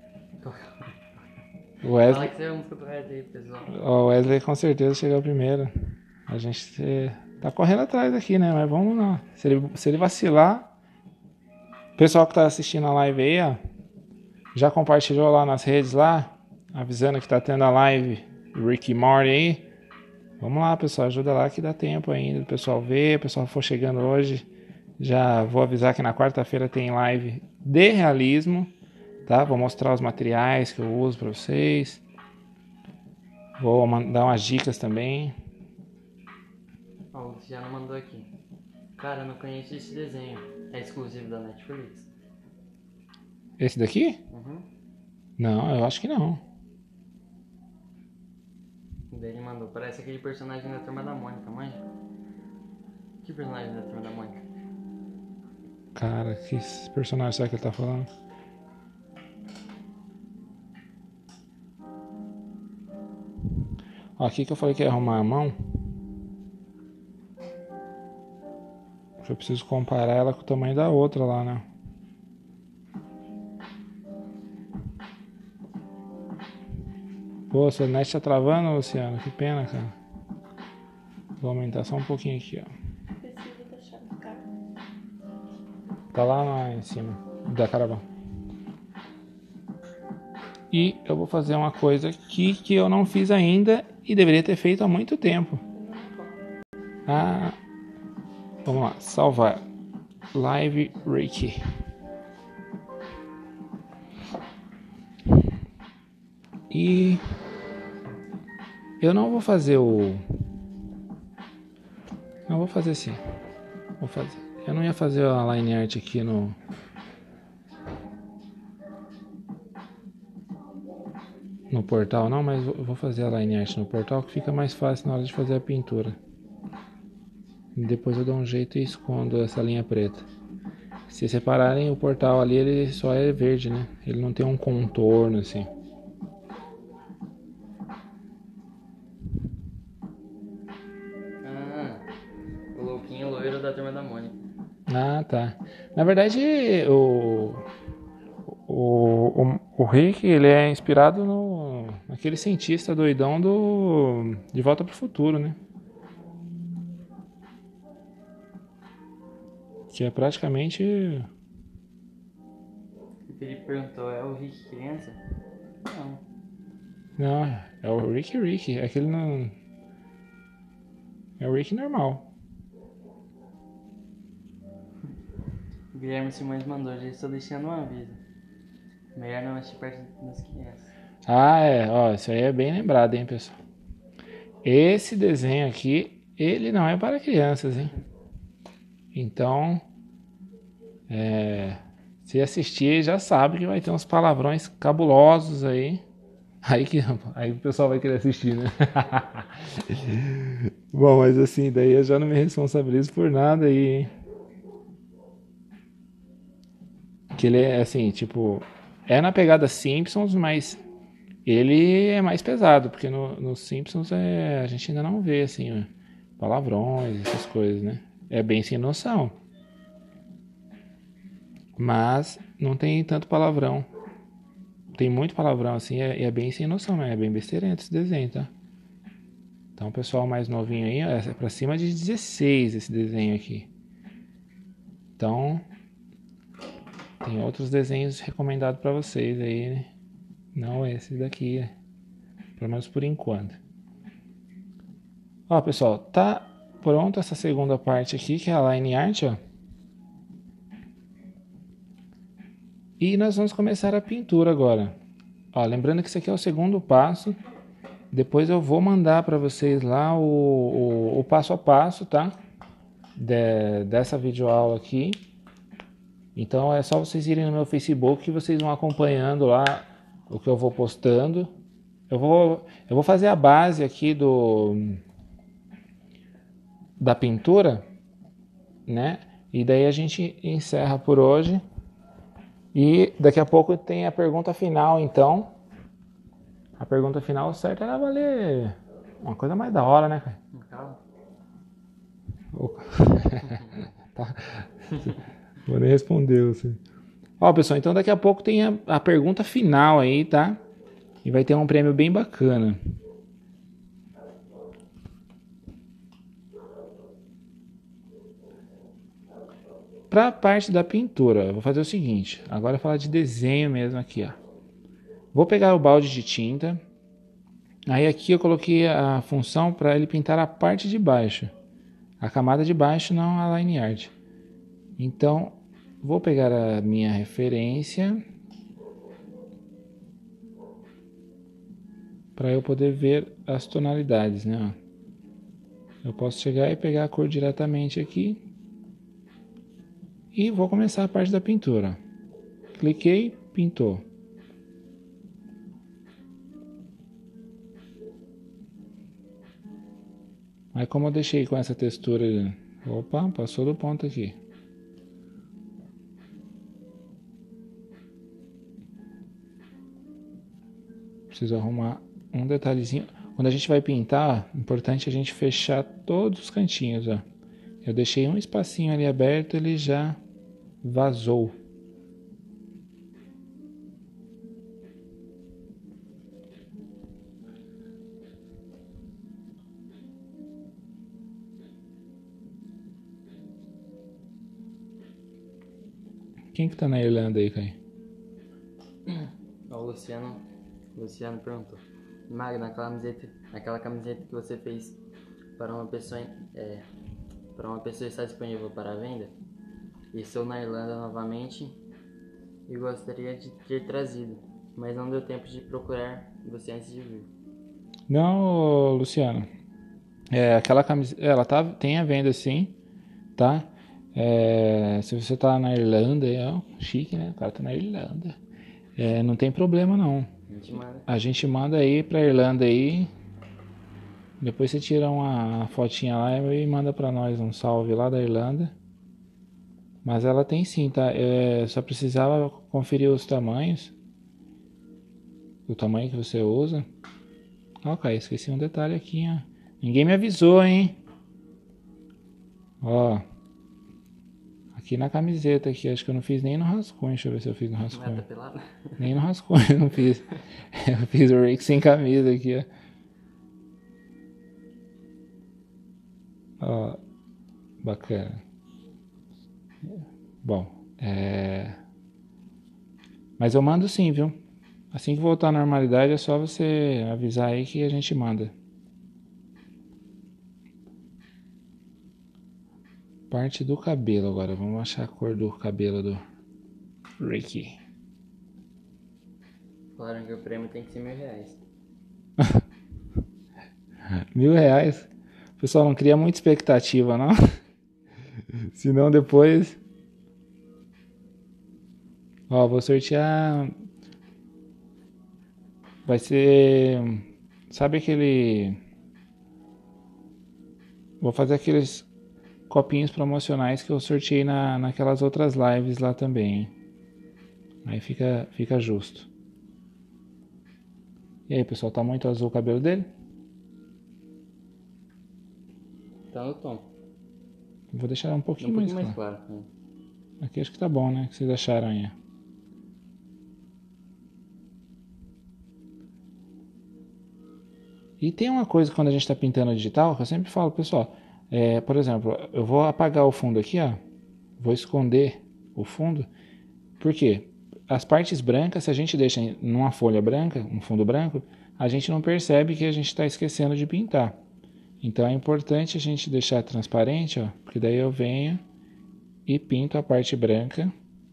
O Fala Wesley, que você é a música do Wesley, pessoal. o Wesley com certeza chegou primeiro. A gente tá correndo atrás aqui, né? Mas vamos lá. Se ele vacilar... O pessoal que tá assistindo a live aí, ó, já compartilhou lá nas redes lá, avisando que tá tendo a live Rick e Morty aí. Vamos lá, pessoal, ajuda lá que dá tempo ainda. O pessoal vê, o pessoal for chegando hoje. Já vou avisar que na quarta-feira tem live de realismo, tá? Vou mostrar os materiais que eu uso pra vocês. Vou dar umas dicas também. Ó, o Luciano mandou aqui. Cara, eu não conheço esse desenho. É exclusivo da Netflix? Esse daqui? Uhum. Não, eu acho que não. Daí ele mandou, parece aquele personagem da Turma da Mônica, manja? Que personagem da Turma da Mônica? Cara, que personagem será que ele tá falando? Ó, aqui que eu falei que ia arrumar a mão. Eu preciso comparar ela com o tamanho da outra lá, né? Pô, sua net tá travando, Luciano? Que pena, cara. Vou aumentar só um pouquinho aqui, ó. Precisa da chave do carro. Tá lá em cima da caravana. E eu vou fazer uma coisa aqui que eu não fiz ainda e deveria ter feito há muito tempo. Vamos lá, salvar. Live Ricky. E eu não vou fazer o... Não vou fazer assim. Vou fazer. Eu não ia fazer a line art aqui no portal não, mas eu vou fazer a line art no portal que fica mais fácil na hora de fazer a pintura. E depois eu dou um jeito e escondo essa linha preta. Se separarem o portal ali, ele só é verde, né? Ele não tem um contorno assim. O louquinho loiro da Turma da Mônica. Ah, tá. Na verdade, o Rick, ele é inspirado naquele cientista doidão De Volta pro Futuro, né? Que é praticamente... O Felipe perguntou, é o Rick criança? Não. Não, é o Rick. É aquele não... É o Rick normal. O Guilherme Simões mandou, já estou deixando um aviso. Melhor não assistir perto das crianças. Ah, é. Ó, isso aí é bem lembrado, hein, pessoal. Esse desenho aqui, ele não é para crianças, hein? Então, se assistir, já sabe que vai ter uns palavrões cabulosos aí. Aí o pessoal vai querer assistir, né? Bom, mas assim, daí eu já não me responsabilizo por nada aí, hein? Que ele é assim, tipo, é na pegada Simpsons, mas ele é mais pesado, porque no Simpsons a gente ainda não vê, assim, palavrões, essas coisas, né? É bem sem noção. Mas não tem tanto palavrão. Tem muito palavrão, assim, é bem sem noção, mas é bem besteirento esse desenho, tá? Então o pessoal mais novinho aí, é pra cima de 16 esse desenho aqui. Então, tem outros desenhos recomendados pra vocês aí, né? Não esse daqui, pelo menos por enquanto. Ó, pessoal, tá pronto essa segunda parte aqui, que é a line art, ó. E nós vamos começar a pintura agora. Ó, lembrando que isso aqui é o segundo passo. Depois eu vou mandar para vocês lá o passo a passo, tá? Dessa videoaula aqui. Então é só vocês irem no meu Facebook que vocês vão acompanhando lá o que eu vou postando. Eu vou fazer a base aqui da pintura, né? E daí a gente encerra por hoje. E daqui a pouco tem a pergunta final, então. A pergunta final, certo, era valer uma coisa mais da hora, né, cara? Calma. Tá. Vou nem responder você. Ó, pessoal, então daqui a pouco tem a pergunta final aí, tá? E vai ter um prêmio bem bacana. Para a parte da pintura, eu vou fazer o seguinte. Agora eu vou falar de desenho mesmo aqui, ó. Vou pegar o balde de tinta. Aí aqui eu coloquei a função para ele pintar a parte de baixo. A camada de baixo, não a line art. Então, vou pegar a minha referência para eu poder ver as tonalidades, né? Eu posso chegar e pegar a cor diretamente aqui. E vou começar a parte da pintura. Cliquei, pintou. Aí como eu deixei com essa textura... Opa, passou do ponto aqui. Preciso arrumar um detalhezinho. Quando a gente vai pintar, é importante a gente fechar todos os cantinhos, ó. Eu deixei um espacinho ali aberto, ele já vazou. Quem que tá na Irlanda aí, Caio? Ó, o Luciano perguntou. Magno, aquela camiseta que você fez para uma pessoa para uma pessoa estar disponível para a venda. Estou na Irlanda novamente e gostaria de ter trazido, mas não deu tempo de procurar você antes de vir. Não, ô, Luciano. Aquela camiseta, ela tem a venda sim, tá? Se você tá na Irlanda, chique, né? O cara tá na Irlanda. Não tem problema não. A gente manda. A gente manda aí pra Irlanda aí. Depois você tira uma fotinha lá e manda pra nós um salve lá da Irlanda. Mas ela tem sim, tá? Só precisava conferir os tamanhos. O tamanho que você usa. Ok, esqueci um detalhe aqui, ó. Ninguém me avisou, hein? Ó. Aqui na camiseta aqui, acho que eu não fiz nem no rascunho. Deixa eu ver se eu fiz no Não é rascunho. tapelado? Nem no rascunho eu não fiz. Eu fiz o Rick sem camisa aqui, ó. Ó. Bacana. Bom, mas eu mando sim, viu? Assim que voltar à normalidade é só você avisar aí que a gente manda. Parte do cabelo agora. Vamos achar a cor do cabelo do Ricky. Falaram que o prêmio tem que ser R$ 1.000. R$ 1.000? Pessoal, não cria muita expectativa, não? Senão depois... Ó, vou sortear... Vai ser... Sabe aquele... Vou fazer aqueles copinhos promocionais que eu sorteei naquelas outras lives lá também, hein? Aí fica justo. E aí, pessoal, tá muito azul o cabelo dele? Tá no tom. Vou deixar um pouquinho, Um pouquinho mais mais claro. claro. Aqui acho que tá bom, né? O que vocês acharam aí? E tem uma coisa quando a gente está pintando digital que eu sempre falo, pessoal. Por exemplo, eu vou apagar o fundo aqui, ó. Vou esconder o fundo. Por quê? As partes brancas, se a gente deixa numa folha branca, um fundo branco, a gente não percebe que a gente está esquecendo de pintar. Então é importante a gente deixar transparente, ó, porque daí eu venho e pinto a parte branca.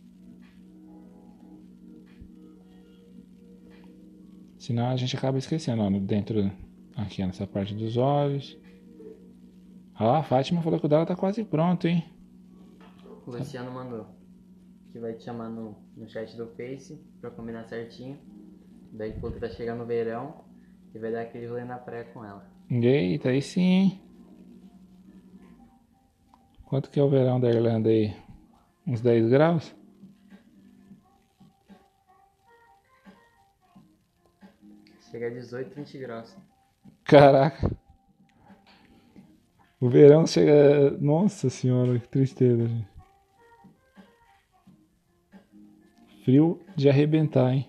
Senão a gente acaba esquecendo, ó, dentro aqui nessa parte dos olhos. Ó, a Fátima falou que o dela tá quase pronto, hein? O Luciano mandou que vai te chamar no chat do Face pra combinar certinho. Daí falou que tá chegando o verão e vai dar aquele rolê na praia com ela. Eita, aí sim, hein? Quanto que é o verão da Irlanda aí? Uns 10 graus? Chega a 18, 20 graus. Caraca. O verão chega... Nossa senhora, que tristeza, gente. Frio de arrebentar, hein?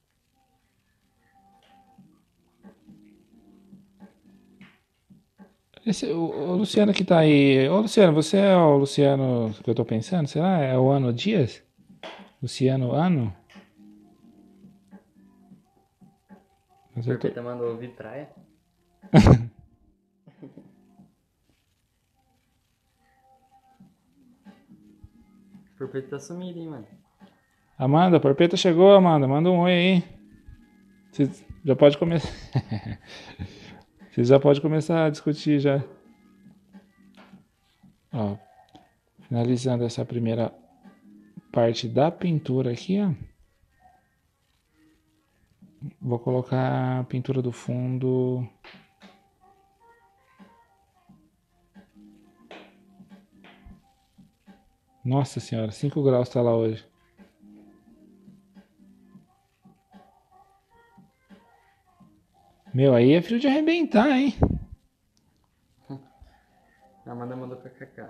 O Luciano que tá aí... Ô, Luciano, você é o Luciano que eu tô pensando? Será? É o Ano Dias? Luciano Ano? Mas O eu tô... Perpeta mandou ouvir praia. O Perpeta tá sumido, hein, mano. Amanda, a Porpeta chegou, Amanda. Manda um oi aí. Você já pode começar. Você já pode começar a discutir já. Ó, finalizando essa primeira parte da pintura aqui, ó. Vou colocar a pintura do fundo. Nossa senhora, 5 graus tá lá hoje. Meu, aí é frio de arrebentar, hein? A Amanda mandou kkk.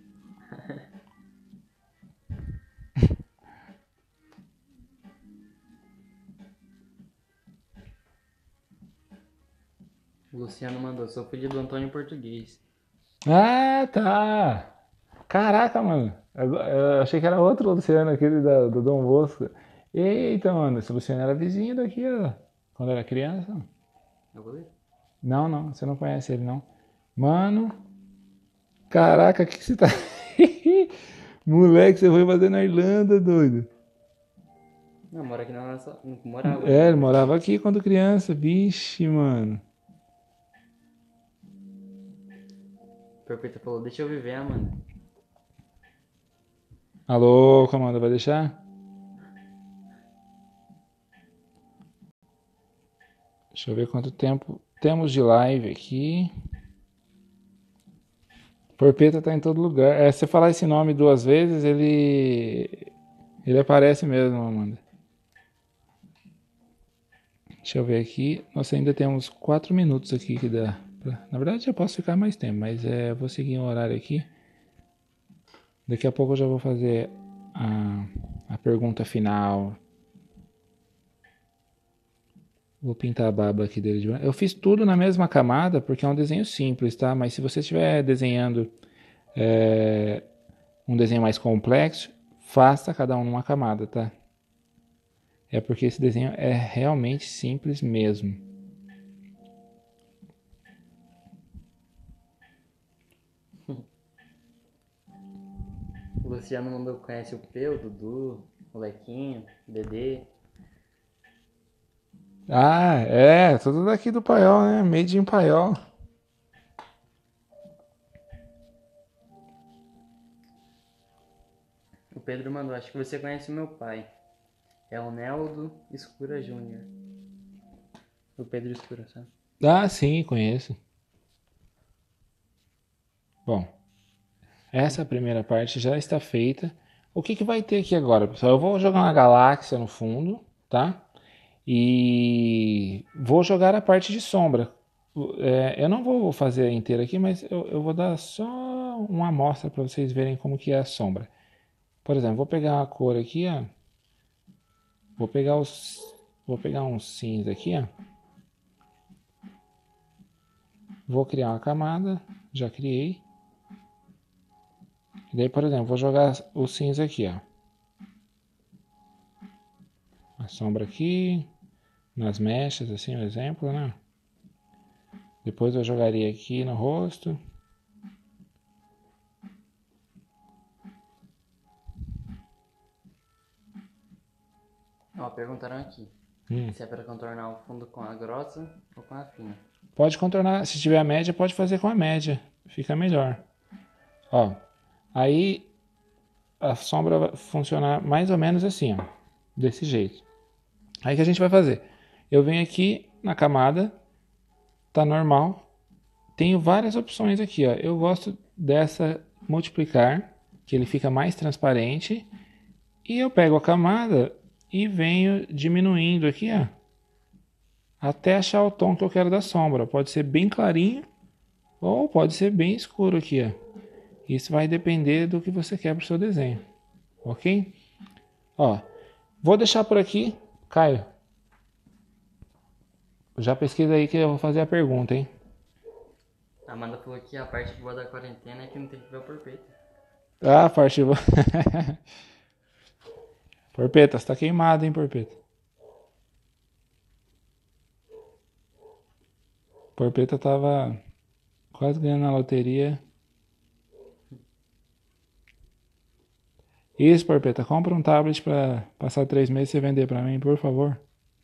O Luciano mandou, sou filho do Antônio Português. Ah, tá. Caraca, mano. Eu achei que era outro Luciano, aquele do Dom Bosco. Eita, mano, esse Luciano era vizinho daqui, ó. Quando era criança. Eu vou ler. Não, você não conhece ele, não. Mano, Caraca, o que você tá... Moleque, você foi fazer na Irlanda, doido. Não, mora aqui na nossa... Não morava. Ele morava aqui quando criança. Vixe, mano. O Perpeta falou, deixa eu viver, Amanda. Alô, comanda, vai deixar? Deixa eu ver quanto tempo temos de live aqui. Porpeta tá em todo lugar. Se você falar esse nome 2 vezes, ele aparece mesmo, Amanda. Deixa eu ver aqui. Nós ainda temos 4 minutos aqui que dá. Na verdade, eu posso ficar mais tempo, mas eu vou seguir um horário aqui. Daqui a pouco eu já vou fazer a pergunta final. Vou pintar a baba aqui dele de branco. Eu fiz tudo na mesma camada porque é um desenho simples, tá? Mas se você estiver desenhando um desenho mais complexo, faça cada um numa camada, tá? É porque esse desenho é realmente simples mesmo. O Luciano mandou conhece o P, o Dudu, o Lequinho, o Dedê. Ah, tudo daqui do Paiol, né? Made in Paiol. O Pedro mandou, acho que você conhece o meu pai. É o Neldo Escura Júnior. O Pedro Escura, sabe? Ah, sim, conheço. Bom, essa primeira parte já está feita. O que vai ter aqui agora, pessoal? Eu vou jogar uma galáxia no fundo, tá? E vou jogar a parte de sombra. Eu não vou fazer inteira aqui, mas eu vou dar só uma amostra para vocês verem como que é a sombra. Por exemplo, vou pegar uma cor aqui, ó. Vou pegar um cinza aqui, ó. Vou criar uma camada, já criei. E daí, por exemplo, vou jogar o cinza aqui, ó. A sombra aqui, nas mechas, assim, um exemplo, né? Depois eu jogaria aqui no rosto. Ó, perguntaram aqui. Se é para contornar o fundo com a grossa ou com a fina. Pode contornar, se tiver a média, pode fazer com a média. Fica melhor. Ó, aí a sombra vai funcionar mais ou menos assim, ó. Desse jeito. Aí o que a gente vai fazer? Eu venho aqui na camada, tá normal. Tenho várias opções aqui, ó. Eu gosto dessa multiplicar, que ele fica mais transparente. E eu pego a camada e venho diminuindo aqui, ó. Até achar o tom que eu quero da sombra. Pode ser bem clarinho ou pode ser bem escuro aqui, ó. Isso vai depender do que você quer para o seu desenho. Ok? Ó, vou deixar por aqui. Caio, já pesquisa aí que eu vou fazer a pergunta, hein? A Amanda falou que a parte boa da quarentena é que não tem que ver o Porpeta. Ah, parte boa. Porpeta, você tá queimado, hein, Porpeta? Porpeta tava quase ganhando na loteria. Isso, Porpeta, compra um tablet pra passar 3 meses e você vender pra mim, por favor.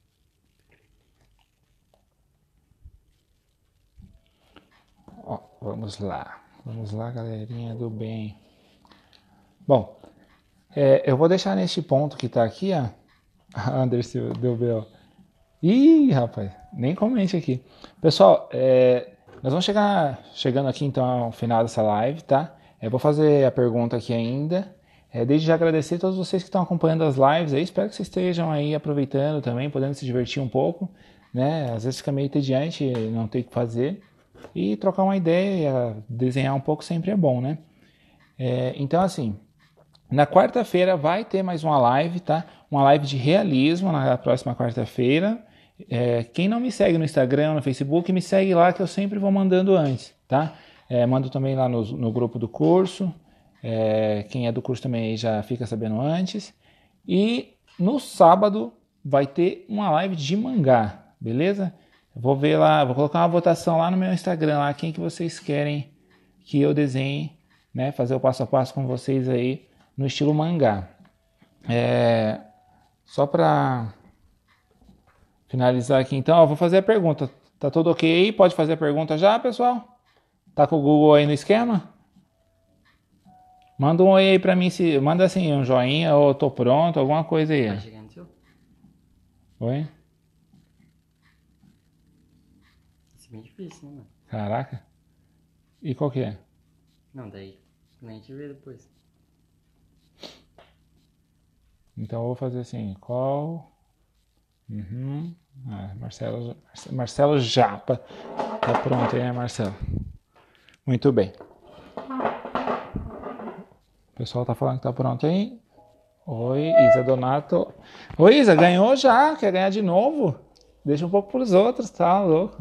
Ó, vamos lá, galerinha do bem. Bom, eu vou deixar neste ponto que tá aqui, ó. Anderson deu B.O. Ih, rapaz, nem comente aqui. Pessoal, nós vamos chegando aqui então ao final dessa live, tá? Eu vou fazer a pergunta aqui ainda. Desde já agradecer a todos vocês que estão acompanhando as lives aí. Espero que vocês estejam aí aproveitando também, podendo se divertir um pouco, né? Às vezes fica meio entediante não ter o que fazer. E trocar uma ideia, desenhar um pouco sempre é bom, né? Então, assim, na quarta-feira vai ter mais uma live, tá? Uma live de realismo na próxima quarta-feira. Quem não me segue no Instagram, no Facebook, me segue lá que eu sempre vou mandando antes, tá? Mando também lá no grupo do curso. Quem é do curso também já fica sabendo antes. E no sábado vai ter uma live de mangá, beleza? Eu vou ver lá, vou colocar uma votação lá no meu Instagram, lá, quem que vocês querem que eu desenhe né, fazer o passo a passo com vocês aí no estilo mangá. Só para finalizar aqui então, vou fazer a pergunta. Tá tudo ok aí? Pode fazer a pergunta já, pessoal? Tá com o Google aí no esquema? Manda um oi aí pra mim, manda assim, um joinha ou tô pronto, alguma coisa aí. Vai chegar no seu? Oi? Isso é bem difícil, né, mano? Caraca. E qual que é? Não, daí a gente vê depois. Então eu vou fazer assim, qual... Marcelo Japa. Tá pronto aí, né, Marcelo? Muito bem. O pessoal tá falando que tá pronto aí. Oi, Isa Donato. Oi, Isa, ganhou já. Quer ganhar de novo? Deixa um pouco pros outros, tá louco?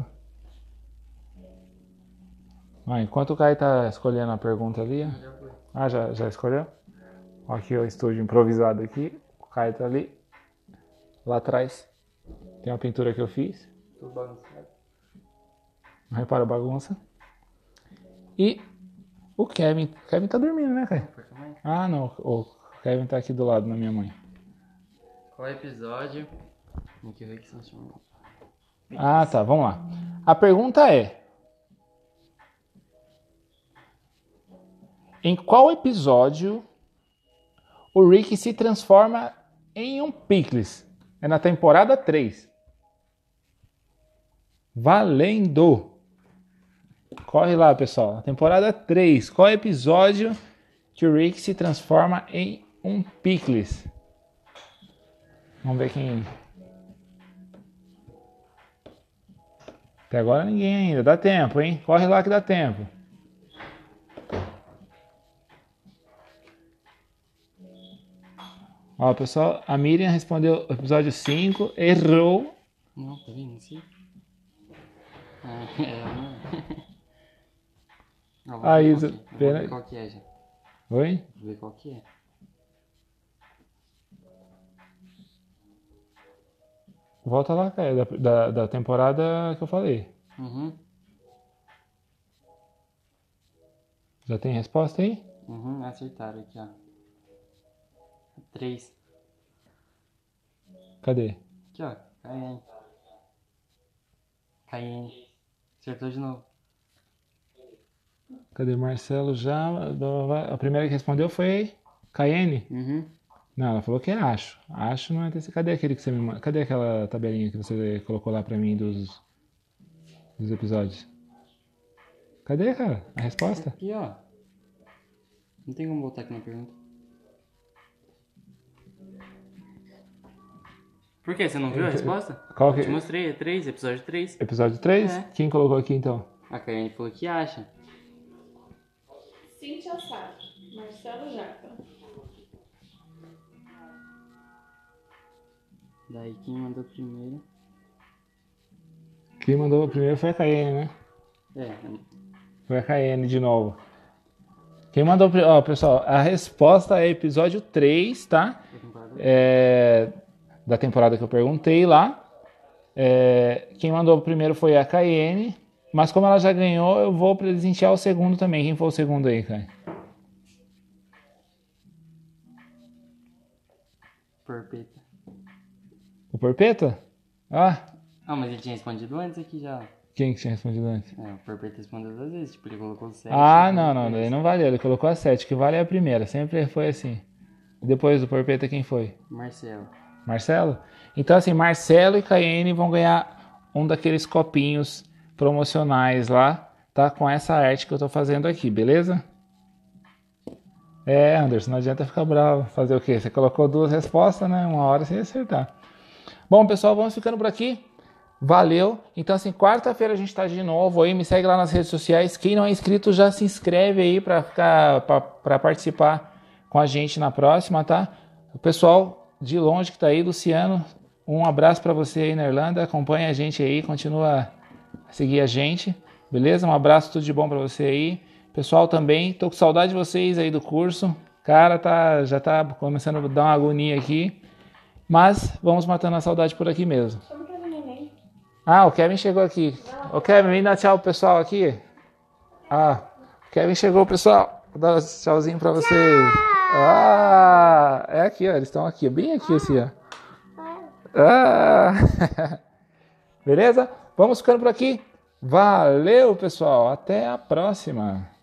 Enquanto o Caio tá escolhendo a pergunta ali. Já foi. Já escolheu? Aqui é o estúdio improvisado aqui. O Caio tá ali. Lá atrás tem uma pintura que eu fiz. Tudo bagunçado. Não repara a bagunça. E o Kevin. O Kevin tá dormindo, né, Caio? Foi também? Ah, não. O Kevin tá aqui do lado da minha mãe. Qual episódio em que o Rick se chamou? Ah, tá. Vamos lá. A pergunta é: em qual episódio o Rick se transforma em um Pickles? É na temporada 3. Valendo! Corre lá, pessoal. Na temporada 3. Qual episódio que o Rick se transforma em um Pickles? Vamos ver quem... Até agora ninguém ainda. Dá tempo, hein? Corre lá que dá tempo. Ó, pessoal, a Miriam respondeu o episódio 5, errou. Não, tá vendo? Não sei. Não. Ah, Isa, Vou ver qual que é, já. Oi? Vou ver qual que é. Volta lá, cara, da temporada que eu falei. Uhum. Já tem resposta aí? Uhum, acertaram aqui, ó. 3. Cadê? Aqui, ó. Cayenne. Cayenne. Acertou de novo. Cadê Marcelo já? A primeira que respondeu foi Cayenne? Uhum. Não, ela falou que é acho. Acho não é desse. Cadê aquele que você me mandou? Cadê aquela tabelinha que você colocou lá pra mim dos episódios? Cadê, cara? A resposta? Aqui, ó. Não tem como voltar aqui na pergunta. Por quê? Você não viu a resposta? Qual que... Eu te mostrei, é 3, episódio 3. Episódio 3? É. Quem colocou aqui então? A Cayenne falou que acha. Cíntia Sato. Marcelo Japa. Daí quem mandou primeiro? Quem mandou primeiro foi a Cayenne, né? É, Foi a Cayenne de novo. Quem mandou... Ó, pessoal, a resposta é episódio 3, tá? Da temporada que eu perguntei lá. Quem mandou primeiro foi a Cayenne. Mas como ela já ganhou, eu vou presentear o segundo também. Quem foi o segundo aí, Caio? Porpeta. O Porpeta? Ah, Ah, mas ele tinha respondido antes aqui já. quem que tinha respondido antes? É, o Porpeta respondeu 2 vezes, tipo, ele colocou 7. Ah, não, daí não valeu. Ele colocou a 7, o que vale é a primeira. Sempre foi assim. Depois do Porpeta, quem foi? Marcelo. Marcelo? Então, assim, Marcelo e Cayenne vão ganhar um daqueles copinhos promocionais lá, tá? Com essa arte que eu tô fazendo aqui, beleza? Anderson, não adianta ficar bravo. Fazer o quê? Você colocou 2 respostas, né? Uma hora você ia acertar. Bom, pessoal, vamos ficando por aqui. Valeu. Então, assim, quarta-feira a gente tá de novo aí. Me segue lá nas redes sociais. Quem não é inscrito, já se inscreve aí para participar com a gente na próxima, tá? O pessoal de longe que tá aí, Luciano, um abraço para você aí na Irlanda. Acompanha a gente aí, continua a seguir a gente, beleza? Um abraço, tudo de bom para você aí. Pessoal também, tô com saudade de vocês aí do curso. Cara, já tá começando a dar uma agonia aqui. Mas vamos matando a saudade por aqui mesmo. Chama o Kevin Neném. Ah, o Kevin chegou aqui. Ô Kevin, vem dar tchau pro pessoal aqui. Ah, o Kevin chegou, pessoal. Vou dar um tchauzinho pra vocês. Ah, é aqui, ó. Eles estão aqui, bem aqui, assim, ó. Ah. Beleza? Vamos ficando por aqui. Valeu, pessoal. Até a próxima.